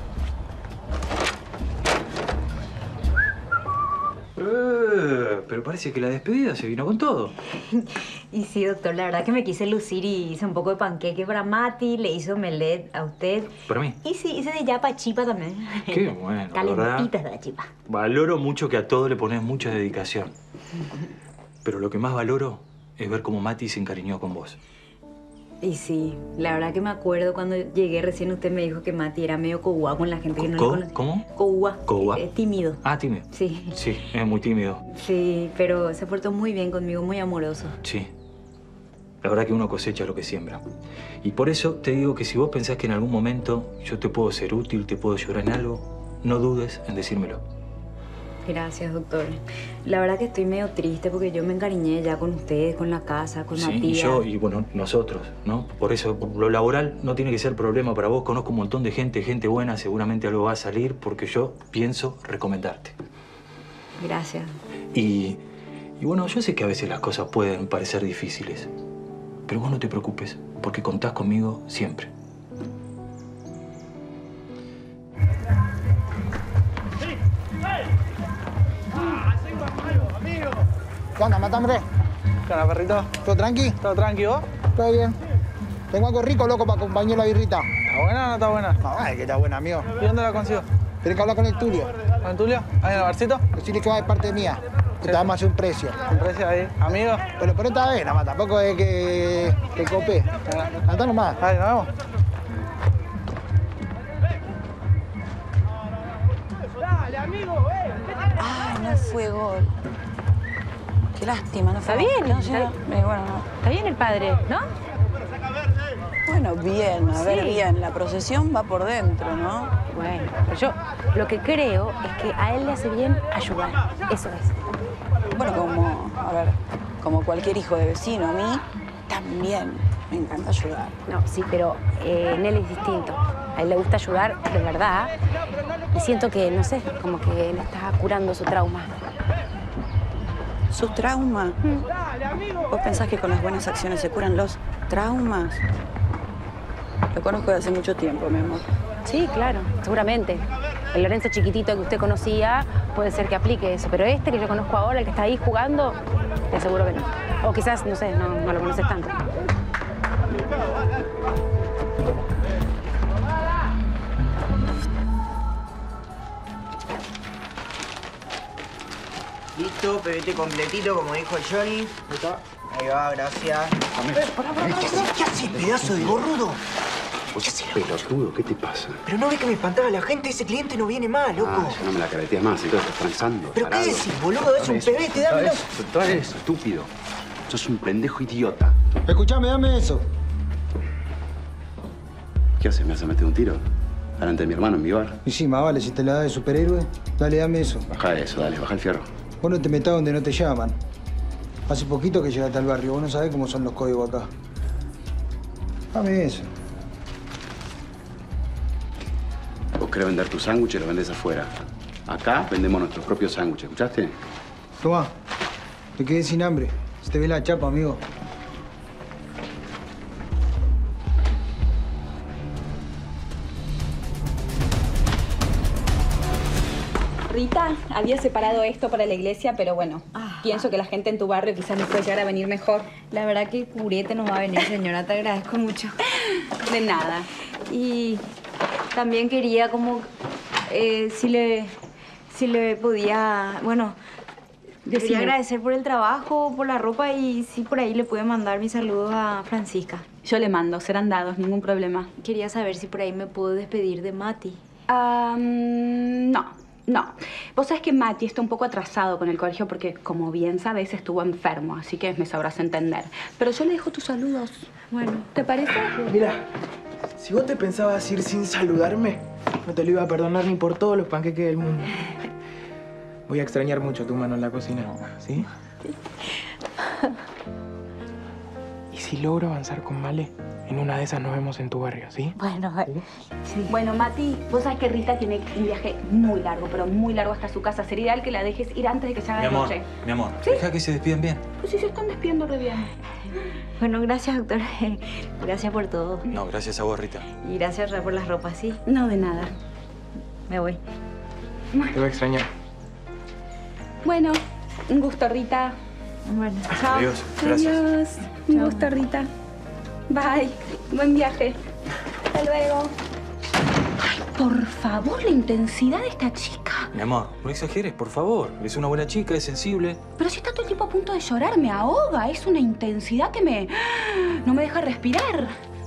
Eh, pero parece que la despedida se vino con todo. Y sí, doctor, la verdad que me quise lucir y hice un poco de panqueque para Mati, le hice omelette a usted. Para mí. Y sí, hice de yapa chipa también. Qué bueno, la verdad. Calentitas de la chipa. Valoro mucho que a todo le pones mucha dedicación. Pero lo que más valoro es ver cómo Mati se encariñó con vos. Y sí, la verdad que me acuerdo cuando llegué recién usted me dijo que Mati era medio coguá con la gente que no ¿Co- le conoce. ¿Cómo? Coguá. Coguá. Eh, tímido. Ah, tímido. Sí. Sí, es muy tímido. Sí, pero se portó muy bien conmigo, muy amoroso. Sí. La verdad que uno cosecha lo que siembra. Y por eso te digo que si vos pensás que en algún momento yo te puedo ser útil, te puedo ayudar en algo, no dudes en decírmelo. Gracias, doctor. La verdad que estoy medio triste porque yo me encariñé ya con ustedes, con la casa, con Sí, Matías. y yo, y bueno, nosotros, ¿no? Por eso, lo laboral no tiene que ser problema para vos. Conozco un montón de gente, gente buena, seguramente algo va a salir porque yo pienso recomendarte. Gracias. Y, y bueno, yo sé que a veces las cosas pueden parecer difíciles, pero vos no te preocupes, porque contás conmigo siempre. ¿Qué onda, matambre? ¿Qué onda, perrito? ¿Todo tranqui? ¿Todo tranqui, vos? Todo bien. Tengo algo rico, loco, para acompañar la birrita. ¿Está buena o no está buena? No, ay, que está buena, amigo. ¿Y dónde la consigo? Tienes que hablar con el Tulio. ¿Con el Tulio? ¿Ahí en el barcito? Decirle que va de parte mía. Que te vamos a hacer un precio. ¿Un precio ahí? ¿Amigo? Pero por esta vez, nada más. Tampoco es que, que copé. Andá nomás. Dale, nos vemos. Dale, amigo, eh. Ay, no fue gol. Qué lástima, no fue Está bien, no, está ya- bien. eh, bueno, no. Está bien el padre, ¿no? Bueno, bien, a ver, Sí. bien. La procesión va por dentro, ¿no? Bueno, pero yo lo que creo es que a él le hace bien ayudar. Eso es. Bueno, como, a ver, como cualquier hijo de vecino, a mí también me encanta ayudar. No, sí, pero eh, en él es distinto. A él le gusta ayudar de verdad. Y siento que, no sé, como que le está curando su trauma. ¿Sus traumas? ¿Vos pensás que con las buenas acciones se curan los traumas? Lo conozco de hace mucho tiempo, mi amor. Sí, claro, seguramente. El Lorenzo chiquitito que usted conocía puede ser que aplique eso, pero este que yo conozco ahora, el que está ahí jugando, te aseguro que no. O quizás, no sé, no, no lo conoces tanto. Listo, pebete completito, como dijo el Johnny. Ahí va, gracias. ¿Qué haces, pedazo de gorrudo? ¿Qué haces, pelotudo? ¿Qué te pasa? Pero no ves que me espantaba la gente, ese cliente no viene más, loco. Ah, ya no me la careteas más, entonces estás transando. ¿Pero qué tarado. decís, boludo? Es un Eso, pebete, todo dámelo. eso, Todo eso, estúpido. Sos un pendejo idiota. Escuchame, dame eso. ¿Qué haces? ¿Me vas a meter un tiro? Delante de mi hermano en mi bar. Y sí, más vale, si te la da de superhéroe, dale, dame eso. Baja eso, dale, baja el fierro. Vos no te metas donde no te llaman. Hace poquito que llegaste al barrio, vos no sabés cómo son los códigos acá. Dame eso. Vos querés vender tu sándwich y lo vendés afuera. Acá vendemos nuestros propios sándwiches, ¿escuchaste? Tomá, te quedé sin hambre. Se te ve la chapa, amigo. Rita había separado esto para la iglesia, pero bueno, pienso que la gente en tu barrio quizás les puede llegar a venir mejor. La verdad que curete nos va a venir, señora. Te agradezco mucho. De nada. Y también quería como eh, si le si le podía, bueno, quería Decime. agradecer por el trabajo, por la ropa y si por ahí le puede mandar mis saludos a Francisca. Yo le mando, serán dados, ningún problema. Quería saber si por ahí me puedo despedir de Mati. Ah, no. No, vos sabés que Mati está un poco atrasado con el colegio porque, como bien sabes, estuvo enfermo, así que me sabrás entender. Pero yo le dejo tus saludos. Bueno, ¿te parece? Mira, Si vos te pensabas ir sin saludarme, no te lo iba a perdonar ni por todos los panqueques del mundo. Voy a extrañar mucho tu mano en la cocina, ¿sí? ¿Y si logro avanzar con Male? En una de esas nos vemos en tu barrio, ¿sí? Bueno, sí. Bueno, Mati, vos sabés que Rita tiene un viaje muy largo, pero muy largo hasta su casa. Sería ideal que la dejes ir antes de que se haga Mi de amor, noche. mi amor, ¿Sí? deja que se despidan bien. Pues sí, se están despidiendo re bien. Bueno, gracias, doctor. Gracias por todo. No, gracias a vos, Rita. Y gracias por las ropas, ¿sí? No, de nada. Me voy. Te voy a extrañar. Bueno, un gusto, Rita. Bueno, chao. Adiós, gracias. Adiós. Un gusto, Rita. Bye. Buen viaje. Hasta luego. Ay, por favor, la intensidad de esta chica. Mi amor, no exageres, por favor. Es una buena chica, es sensible. Pero si está todo el tiempo a punto de llorar, me ahoga. Es una intensidad que me... no me deja respirar.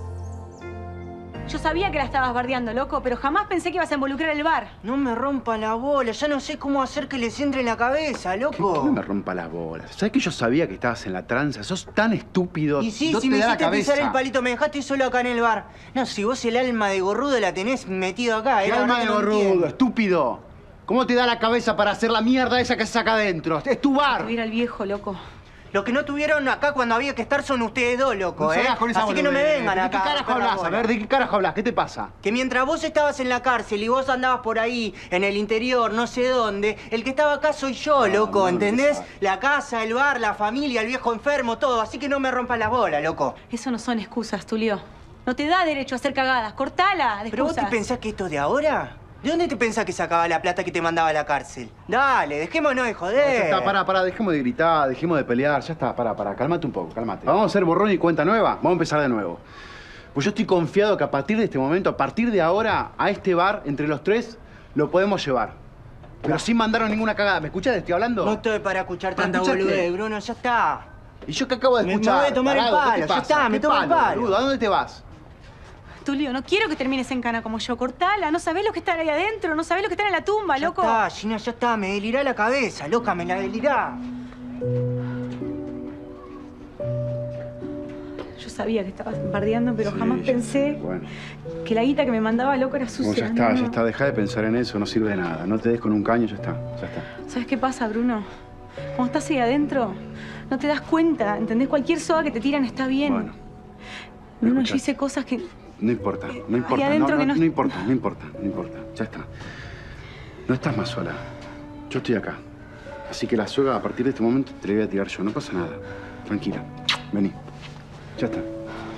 Yo sabía que la estabas bardeando, loco, pero jamás pensé que ibas a involucrar el bar. No me rompa la bola, ya no sé cómo hacer que les entre en la cabeza, loco. ¿Qué? No me rompa las bolas. ¿Sabes que yo sabía que estabas en la tranza? Sos tan estúpido. Y sí, no si te me da la hiciste pisar cabeza. el palito, me dejaste solo acá en el bar. No, si vos el alma de gorrudo la tenés metido acá. ¿Qué eh, la alma verdad de que no gorrudo, entiendo. estúpido? ¿Cómo te da la cabeza para hacer la mierda esa que se saca adentro? Es tu bar. Mira al viejo, loco. Lo que no tuvieron acá cuando había que estar son ustedes dos, loco, No ¿eh? salgas con esa Así que no me boludez. vengan ¿De acá. qué carajo romper la hablas? A bola. ver, ¿de qué carajo hablas? ¿Qué te pasa? Que mientras vos estabas en la cárcel y vos andabas por ahí, en el interior, no sé dónde, el que estaba acá soy yo, loco, no, ¿entendés? no, La casa, el bar, la familia, el viejo enfermo, todo. Así que no me rompas las bolas, loco. Eso no son excusas, Tulio. No te da derecho a hacer cagadas. Cortala de ¿Pero vos te excusas. pensás que esto es de ahora? ¿De dónde te pensás que sacaba la plata que te mandaba a la cárcel? Dale, dejémonos de Ya joder. está, pará, pará, dejemos de gritar, dejemos de pelear, ya está, pará, pará, cálmate un poco, cálmate. Vamos a hacer borrón y cuenta nueva, vamos a empezar de nuevo. Pues yo estoy confiado que a partir de este momento, a partir de ahora, a este bar, entre los tres, lo podemos llevar. Pero sin mandarnos ninguna cagada. ¿Me escuchás? ¿Te estoy hablando? No estoy para escuchar ¿Para tanta escuchar qué? boludez, Bruno, ya está. ¿Y yo qué acabo de Me- escuchar? me voy a tomar el Tarado, ¿qué palo, te ya pasa? está, me ¿Qué tomo el palo. boludo? ¿A dónde te vas? Tulio, no quiero que termines en cana como yo. Cortala. No sabés lo que está ahí adentro. No sabés lo que está en la tumba, Ya loco. está, Gina, ya está. Me delirá la cabeza, loca, me la delirá. Yo sabía que estabas bardeando, pero Sí, jamás ya- pensé Bueno, que la guita que me mandaba, loco, era sucia. bueno, ya está, No, ya no. está. Deja de pensar en eso, no sirve de nada. No te des con un caño, ya está, ya está. ¿Sabes qué pasa, Bruno? Cuando estás ahí adentro, no te das cuenta, ¿entendés? Cualquier soga que te tiran está bien. Bueno, Bruno, yo escuchaste. hice cosas que... No importa, no importa, no, adentro no, que no- no importa, no importa, no importa, ya está. No estás más sola, yo estoy acá. Así que la soga a partir de este momento te la voy a tirar yo, no pasa nada. Tranquila, vení, ya está.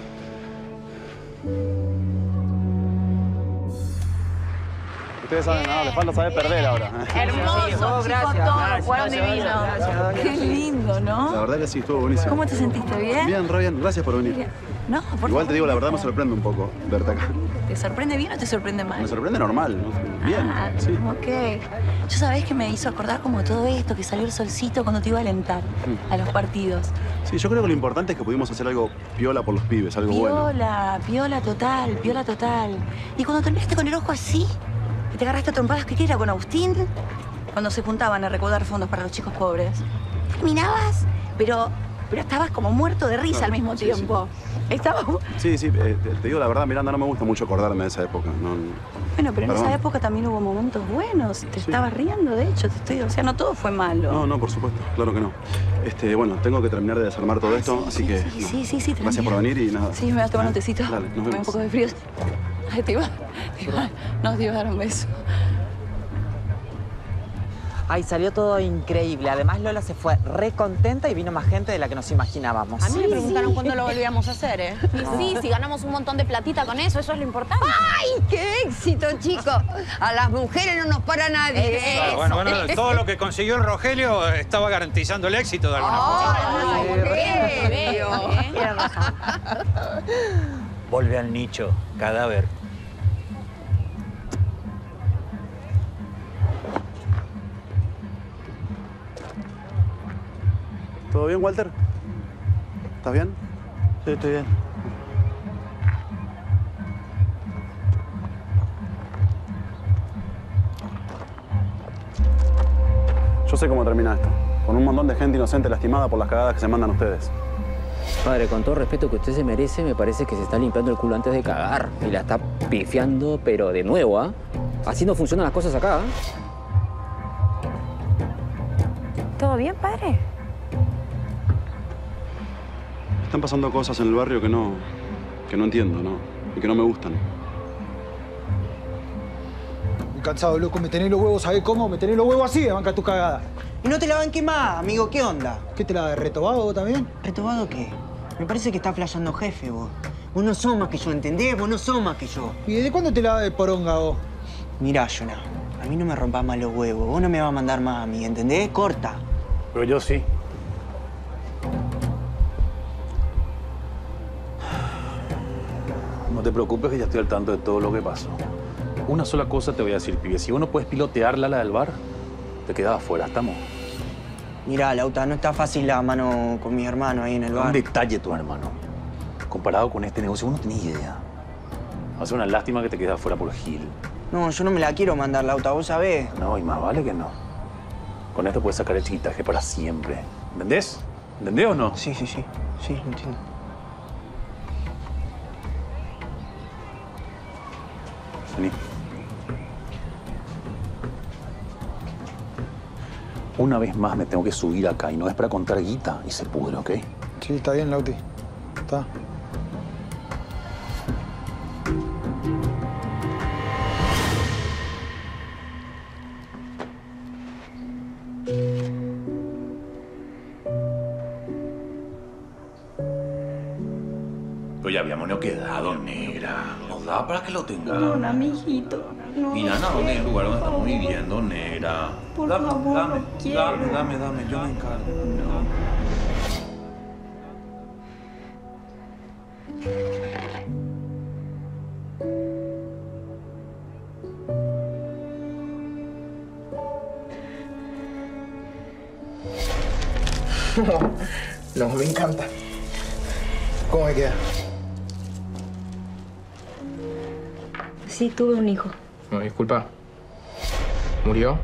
Ustedes saben, no, les falta saber perder ahora. Hermoso, Sí, vos, chicos, gracias, todos, gracias, jugaron gracias, divino. gracias, gracias. Qué lindo, ¿no? La verdad que sí, estuvo buenísimo. ¿Cómo te sentiste? ¿Bien? Bien, re bien, gracias por venir. No, por Igual te digo, la favor. verdad me sorprende un poco verte acá. ¿Te sorprende bien o te sorprende mal? Me sorprende normal, ¿no? Bien, Ah, sí. ok. Yo sabés que me hizo acordar como todo esto, que salió el solcito cuando te iba a alentar a los partidos. Sí, yo creo que lo importante es que pudimos hacer algo piola por los pibes, algo bueno. Piola, piola total, piola total. Y cuando terminaste con el ojo así, que te agarraste a trompadas, ¿qué era con Agustín? Cuando se juntaban a recaudar fondos para los chicos pobres. Terminabas, pero, pero estabas como muerto de risa al mismo tiempo. Estabas... Sí, sí, eh, te, te digo la verdad, Miranda, no me gusta mucho acordarme de esa época. No, Bueno, pero en Perdón. esa época también hubo momentos buenos. Te estabas riendo, de hecho. Te estoy, o sea, no todo fue malo. no, no, por supuesto, claro que no. Este, bueno, tengo que terminar de desarmar todo esto, así que... Sí, no. sí, sí, sí, Gracias tranquilo. por venir y nada. Sí, me vas a tomar un tecito. Dale, nos Me da un vemos. poco de frío. Ay, te iba, te iba, no, te iba a dar un beso. Ay, salió todo increíble. Además, Lola se fue re contenta y vino más gente de la que nos imaginábamos. A mí me preguntaron cuándo lo volvíamos a hacer, ¿eh? Y sí, si ganamos un montón de platita con eso, eso es lo importante. ¡Ay, qué éxito, chicos! A las mujeres no nos para nadie. Claro, bueno, bueno, todo lo que consiguió el Rogelio estaba garantizando el éxito de alguna forma. ¡Qué Vuelve al nicho, cadáver. ¿Todo bien, Walter? ¿Estás bien? Sí, estoy bien. Yo sé cómo termina esto. Con un montón de gente inocente lastimada por las cagadas que se mandan ustedes. Padre, con todo respeto que usted se merece, me parece que se está limpiando el culo antes de cagar. Y la está pifiando, pero de nuevo, ¿ah? ¿eh? Así no funcionan las cosas acá, ¿eh? ¿Todo bien, padre? Están pasando cosas en el barrio que no... que no entiendo, ¿no? Y que no me gustan. Muy cansado, loco. Me tenés los huevos, ¿sabés cómo? Me tenés los huevos así de banca tu cagada. Y no te la banqué más, amigo. ¿Qué onda? ¿Qué te la de retobado vos también? ¿Retobado qué? Me parece que está flasheando jefe, vos. Vos no sos más que yo, ¿entendés? Vos no sos más que yo. ¿Y desde cuándo te la da de poronga vos? Mirá, Jonah. A mí no me rompas más los huevos. Vos no me vas a mandar más a mí, ¿entendés? Corta. Pero yo sí. No te preocupes que ya estoy al tanto de todo lo que pasó. Una sola cosa te voy a decir, pibe. Si vos no puedes pilotearla, la del bar, te quedas afuera, ¿estamos? Mirá, Lauta, no está fácil la mano con mis hermanos ahí en el bar. Un detalle, tu hermano. Comparado con este negocio, vos no tenés idea. Va a ser una lástima que te quedes afuera por Gil. No, yo no me la quiero mandar, Lauta, vos sabés. No, y más vale que no. Con esto puedes sacar el chiquitaje para siempre. ¿Entendés? ¿Entendés o no? Sí, sí, sí. Sí, lo entiendo. Vení. Una vez más me tengo que subir acá y no es para contar guita y se pudre, ¿ok? Sí, está bien, Lauti. Está. Pero ya habíamos no quedado, negra. Nos da para que lo tengamos. No, no, mijito. No, Y Nana, ¿dónde es el lugar donde estamos viviendo, negra? Por dame, favor, dame, no quiero. dame, dame, dame, yo me encargo. No, me encanta. ¿Cómo me queda? Sí, tuve un hijo. No, disculpa. ¿Murió?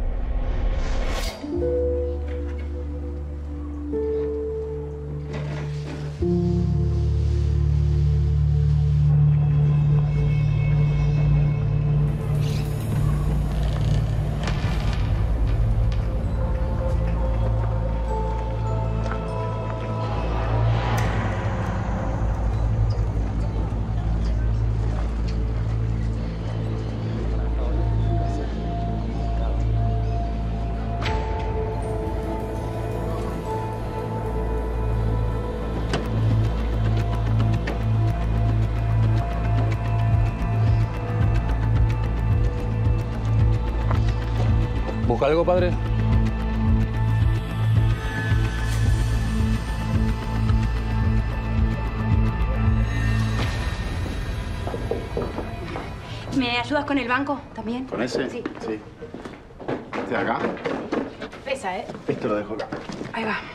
¿Busca algo, padre? ¿Me ayudas con el banco también? ¿Con ese? Sí. Sí. ¿Este de acá? Pesa, ¿eh? Esto lo dejo acá. Ahí va.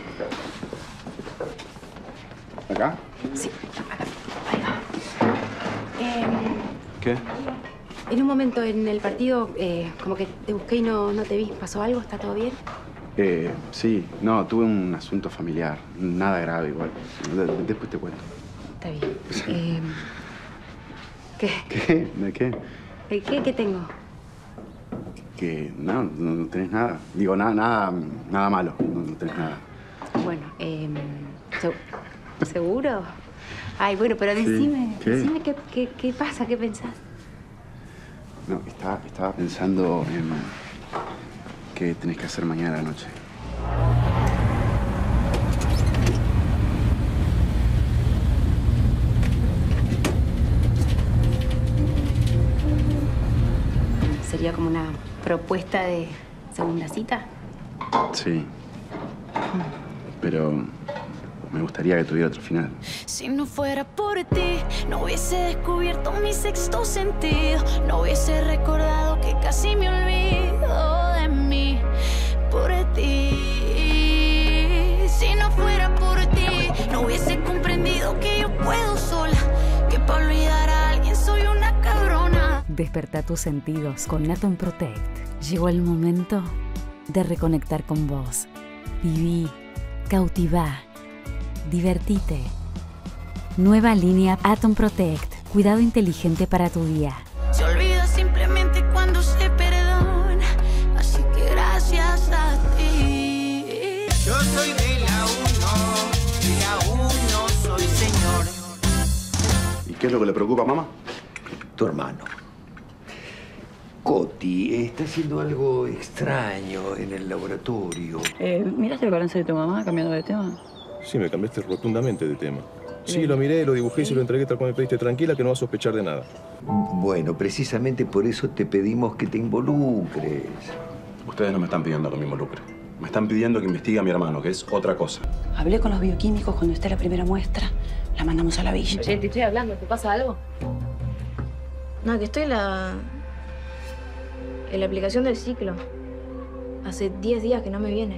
¿Acá? Sí, acá. Ahí va. Eh, ¿Qué? en un momento en el partido, eh, como que te busqué y no, no te vi. ¿Pasó algo? ¿Está todo bien? Eh, sí. No, tuve un asunto familiar. Nada grave igual. De- de- después te cuento. Está bien. Eh, ¿Qué? ¿Qué? ¿De qué? ¿De qué? ¿Qué tengo? Que no, no, no tenés nada. Digo, nada, nada, nada malo. No, no tenés nada. Bueno, eh, ¿se- ¿seguro? Ay, bueno, pero Sí. decime, ¿Qué? decime qué, qué, qué pasa, qué pensás. No, estaba, estaba pensando en qué tenés que hacer mañana a la noche. ¿Sería como una propuesta de segunda cita? Sí. Pero me gustaría que tuviera otro final. Si no fuera por ti, no hubiese descubierto mi sexto sentido. No hubiese recordado que casi me olvido de mí por ti. Si no fuera por ti, no hubiese comprendido que yo puedo sola. Que para olvidar a alguien soy una cabrona. Desperta tus sentidos con Naton Protect. Llegó el momento de reconectar con vos. Viví, cautivá, divertite. Nueva línea Atom Protect. Cuidado inteligente para tu día. Se olvida simplemente cuando se perdona. Así que gracias a ti. Yo soy de la uno, de la uno soy señor. ¿Y qué es lo que le preocupa, mamá? Tu hermano. Coti está haciendo algo extraño en el laboratorio. Eh, ¿Miraste el balance de tu mamá cambiando de tema? Sí, me cambiaste rotundamente de tema. Sí, lo miré, lo dibujé y se lo entregué tal como me pediste. Tranquila que no vas a sospechar de nada. Bueno, precisamente por eso te pedimos que te involucres. Ustedes no me están pidiendo que me involucre. Me están pidiendo que investigue a mi hermano, que es otra cosa. Hablé con los bioquímicos cuando esté la primera muestra. La mandamos a la villa. Oye, te estoy hablando. ¿Te pasa algo? No, que estoy en la... en la aplicación del ciclo. Hace diez días que no me viene.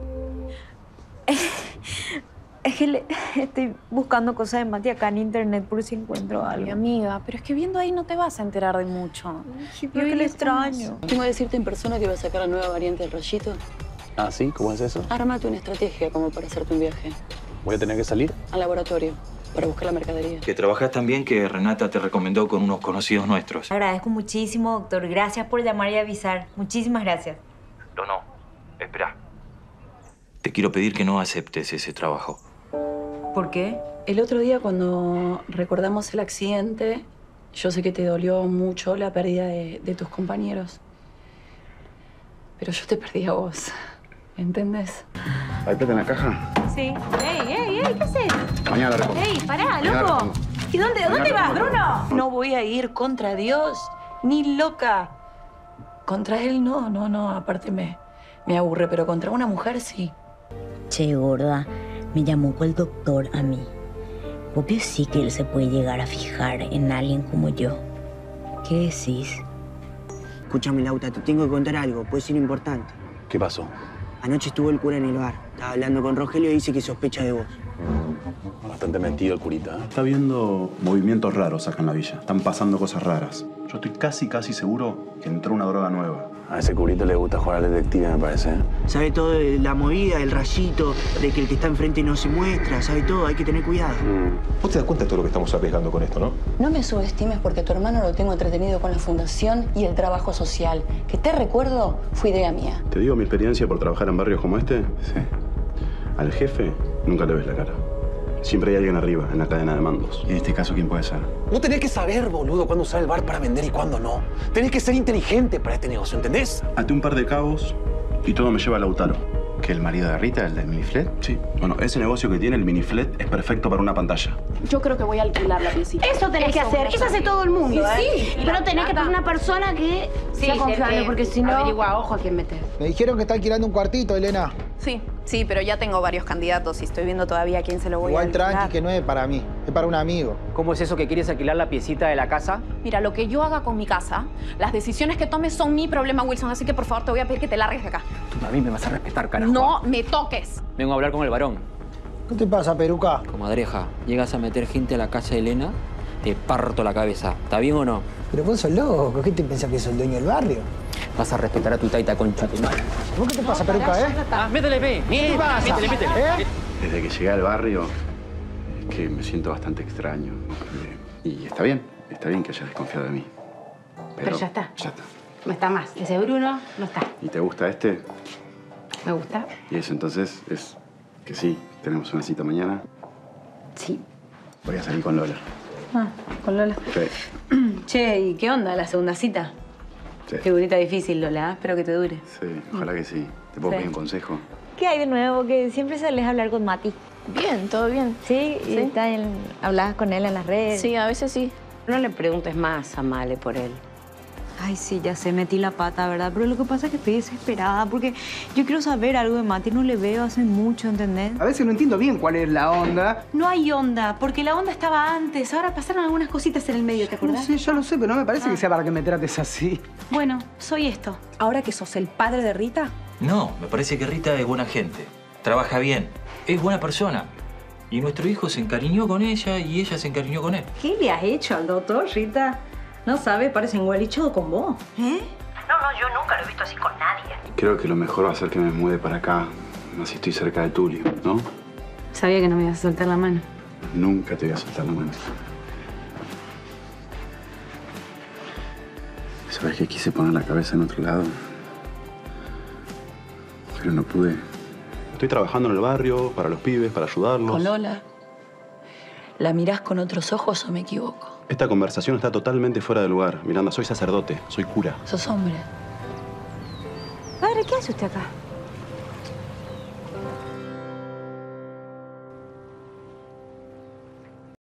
Es que le, estoy buscando cosas de Mati acá en internet por si encuentro algo. Mi amiga, pero es que viendo ahí no te vas a enterar de mucho. Sí, pero que le extraño. Tengo que decirte en persona que va a sacar la nueva variante del rayito. Ah, ¿sí? ¿Cómo es eso? Ármate una estrategia como para hacerte un viaje. ¿Voy a tener que salir? Al laboratorio, para buscar la mercadería. Que trabajás tan bien que Renata te recomendó con unos conocidos nuestros. Agradezco muchísimo, doctor. Gracias por llamar y avisar. Muchísimas gracias. No, no. Espera. Te quiero pedir que no aceptes ese trabajo. ¿Por qué? El otro día cuando recordamos el accidente, yo sé que te dolió mucho la pérdida de, de tus compañeros. Pero yo te perdí a vos. ¿Entendés? ¿Hay plata en la caja? Sí. ¡Ey, ey, ey! ¿Qué haces? Mañana la recojo. ¡Ey, pará, Mañana loco! recojo. ¿Y dónde, Mañana dónde vas, recojo. Bruno? No voy a ir contra Dios, ni loca. Contra él no, no, no. Aparte me, me aburre, pero contra una mujer sí. Che, gorda, me llamó el doctor a mí. Obvio sí que él se puede llegar a fijar en alguien como yo. ¿Qué decís? Escúchame, Lauta, te tengo que contar algo. Puede ser importante. ¿Qué pasó? Anoche estuvo el cura en el bar. Estaba hablando con Rogelio y dice que sospecha de vos. Bastante metido el curita. ¿eh? Está viendo movimientos raros acá en la villa. Están pasando cosas raras. Yo estoy casi, casi seguro que entró una droga nueva. A ese curito le gusta jugar al detective, me parece. ¿eh? Sabe todo de la movida, el rayito, de que el que está enfrente no se muestra. Sabe todo, hay que tener cuidado. Vos te das cuenta de todo lo que estamos arriesgando con esto, ¿no? No me subestimes porque tu hermano lo tengo entretenido con la fundación y el trabajo social. Que te recuerdo, fue idea mía. Te digo mi experiencia por trabajar en barrios como este. Sí. Al jefe nunca le ves la cara. Siempre hay alguien arriba, en la cadena de mandos. ¿Y en este caso quién puede ser? No tenés que saber, boludo, cuándo usar el bar para vender y cuándo no. Tenés que ser inteligente para este negocio, ¿entendés? Até un par de cabos y todo me lleva a Lautaro. ¿Que el marido de Rita, el del miniflet? Sí. Bueno, ese negocio que tiene el miniflet es perfecto para una pantalla. Yo creo que voy a alquilar la piecita. Eso tenés que hacer. Eso hace todo el mundo, Sí, ¿eh? sí. Pero tenés que tener una persona que Sí, sea sí, confiable, que porque si no... averigua, ojo a quién meter. Me dijeron que está alquilando un cuartito, Elena. Sí, sí, pero ya tengo varios candidatos y estoy viendo todavía a quién se lo voy a Igual alquilar. tranqui, que no es para mí, es para un amigo. ¿Cómo es eso que quieres alquilar la piecita de la casa? Mira, lo que yo haga con mi casa, las decisiones que tomes son mi problema, Wilson, así que por favor te voy a pedir que te largues de acá. Tú a mí me vas a respetar, carajo. No me toques. Vengo a hablar con el varón. ¿Qué te pasa, peruca? Comadreja, llegas a meter gente a la casa de Elena, te parto la cabeza. ¿Está bien o no? Pero vos sos loco, ¿qué te pensás que sos el dueño del barrio? Vas a respetar a tu taita, concha tu madre. ¿Vos qué te pasa, peruca, eh? Ah, métele, ve. ¿Qué pasa? Métele, métele. ¿Eh? Desde que llegué al barrio, es que me siento bastante extraño. Y está bien, está bien que hayas desconfiado de mí. Pero, Pero ya está. Ya está. No está más. Ese Bruno no está. ¿Y te gusta este? Me gusta. Y eso entonces es que sí, tenemos una cita mañana. Sí. Voy a salir con Lola. Ah, con Lola. Sí, Che, ¿y qué onda la segunda cita? sí. Figurita difícil, Lola. ¿eh? Espero que te dure. Sí, ojalá que sí. ¿Te puedo Sí. pedir un consejo? ¿Qué hay de nuevo? Que siempre sales a hablar con Mati. Bien, todo bien. Sí, y Sí. está en- hablas con él en las redes. Sí, a veces sí. No le preguntes más a Male por él. Ay, sí, ya sé, metí la pata, ¿verdad? Pero lo que pasa es que estoy desesperada porque yo quiero saber algo de Mati. No le veo hace mucho, ¿entendés? A veces no entiendo bien cuál es la onda. No hay onda, porque la onda estaba antes. Ahora pasaron algunas cositas en el medio, ¿te No acordás? sé, yo lo sé, pero no me parece Ah. que sea para que me trates así. Bueno, soy esto. Ahora que sos el padre de Rita, No, me parece que Rita es buena gente. Trabaja bien. Es buena persona. Y nuestro hijo se encariñó con ella y ella se encariñó con él. ¿Qué le has hecho al doctor, Rita? No sabe, parece engualichado con vos. ¿Eh? No, no, yo nunca lo he visto así con nadie. Creo que lo mejor va a ser que me mude para acá. Así estoy cerca de Tulio, ¿no? Sabía que no me ibas a soltar la mano. Nunca te voy a soltar la mano. Sabes que quise poner la cabeza en otro lado, pero no pude. Estoy trabajando en el barrio, para los pibes, para ayudarlos. Con Lola, ¿la mirás con otros ojos o me equivoco? Esta conversación está totalmente fuera de lugar. Miranda, soy sacerdote, soy cura. Sos hombre. Padre, ¿qué hace usted acá?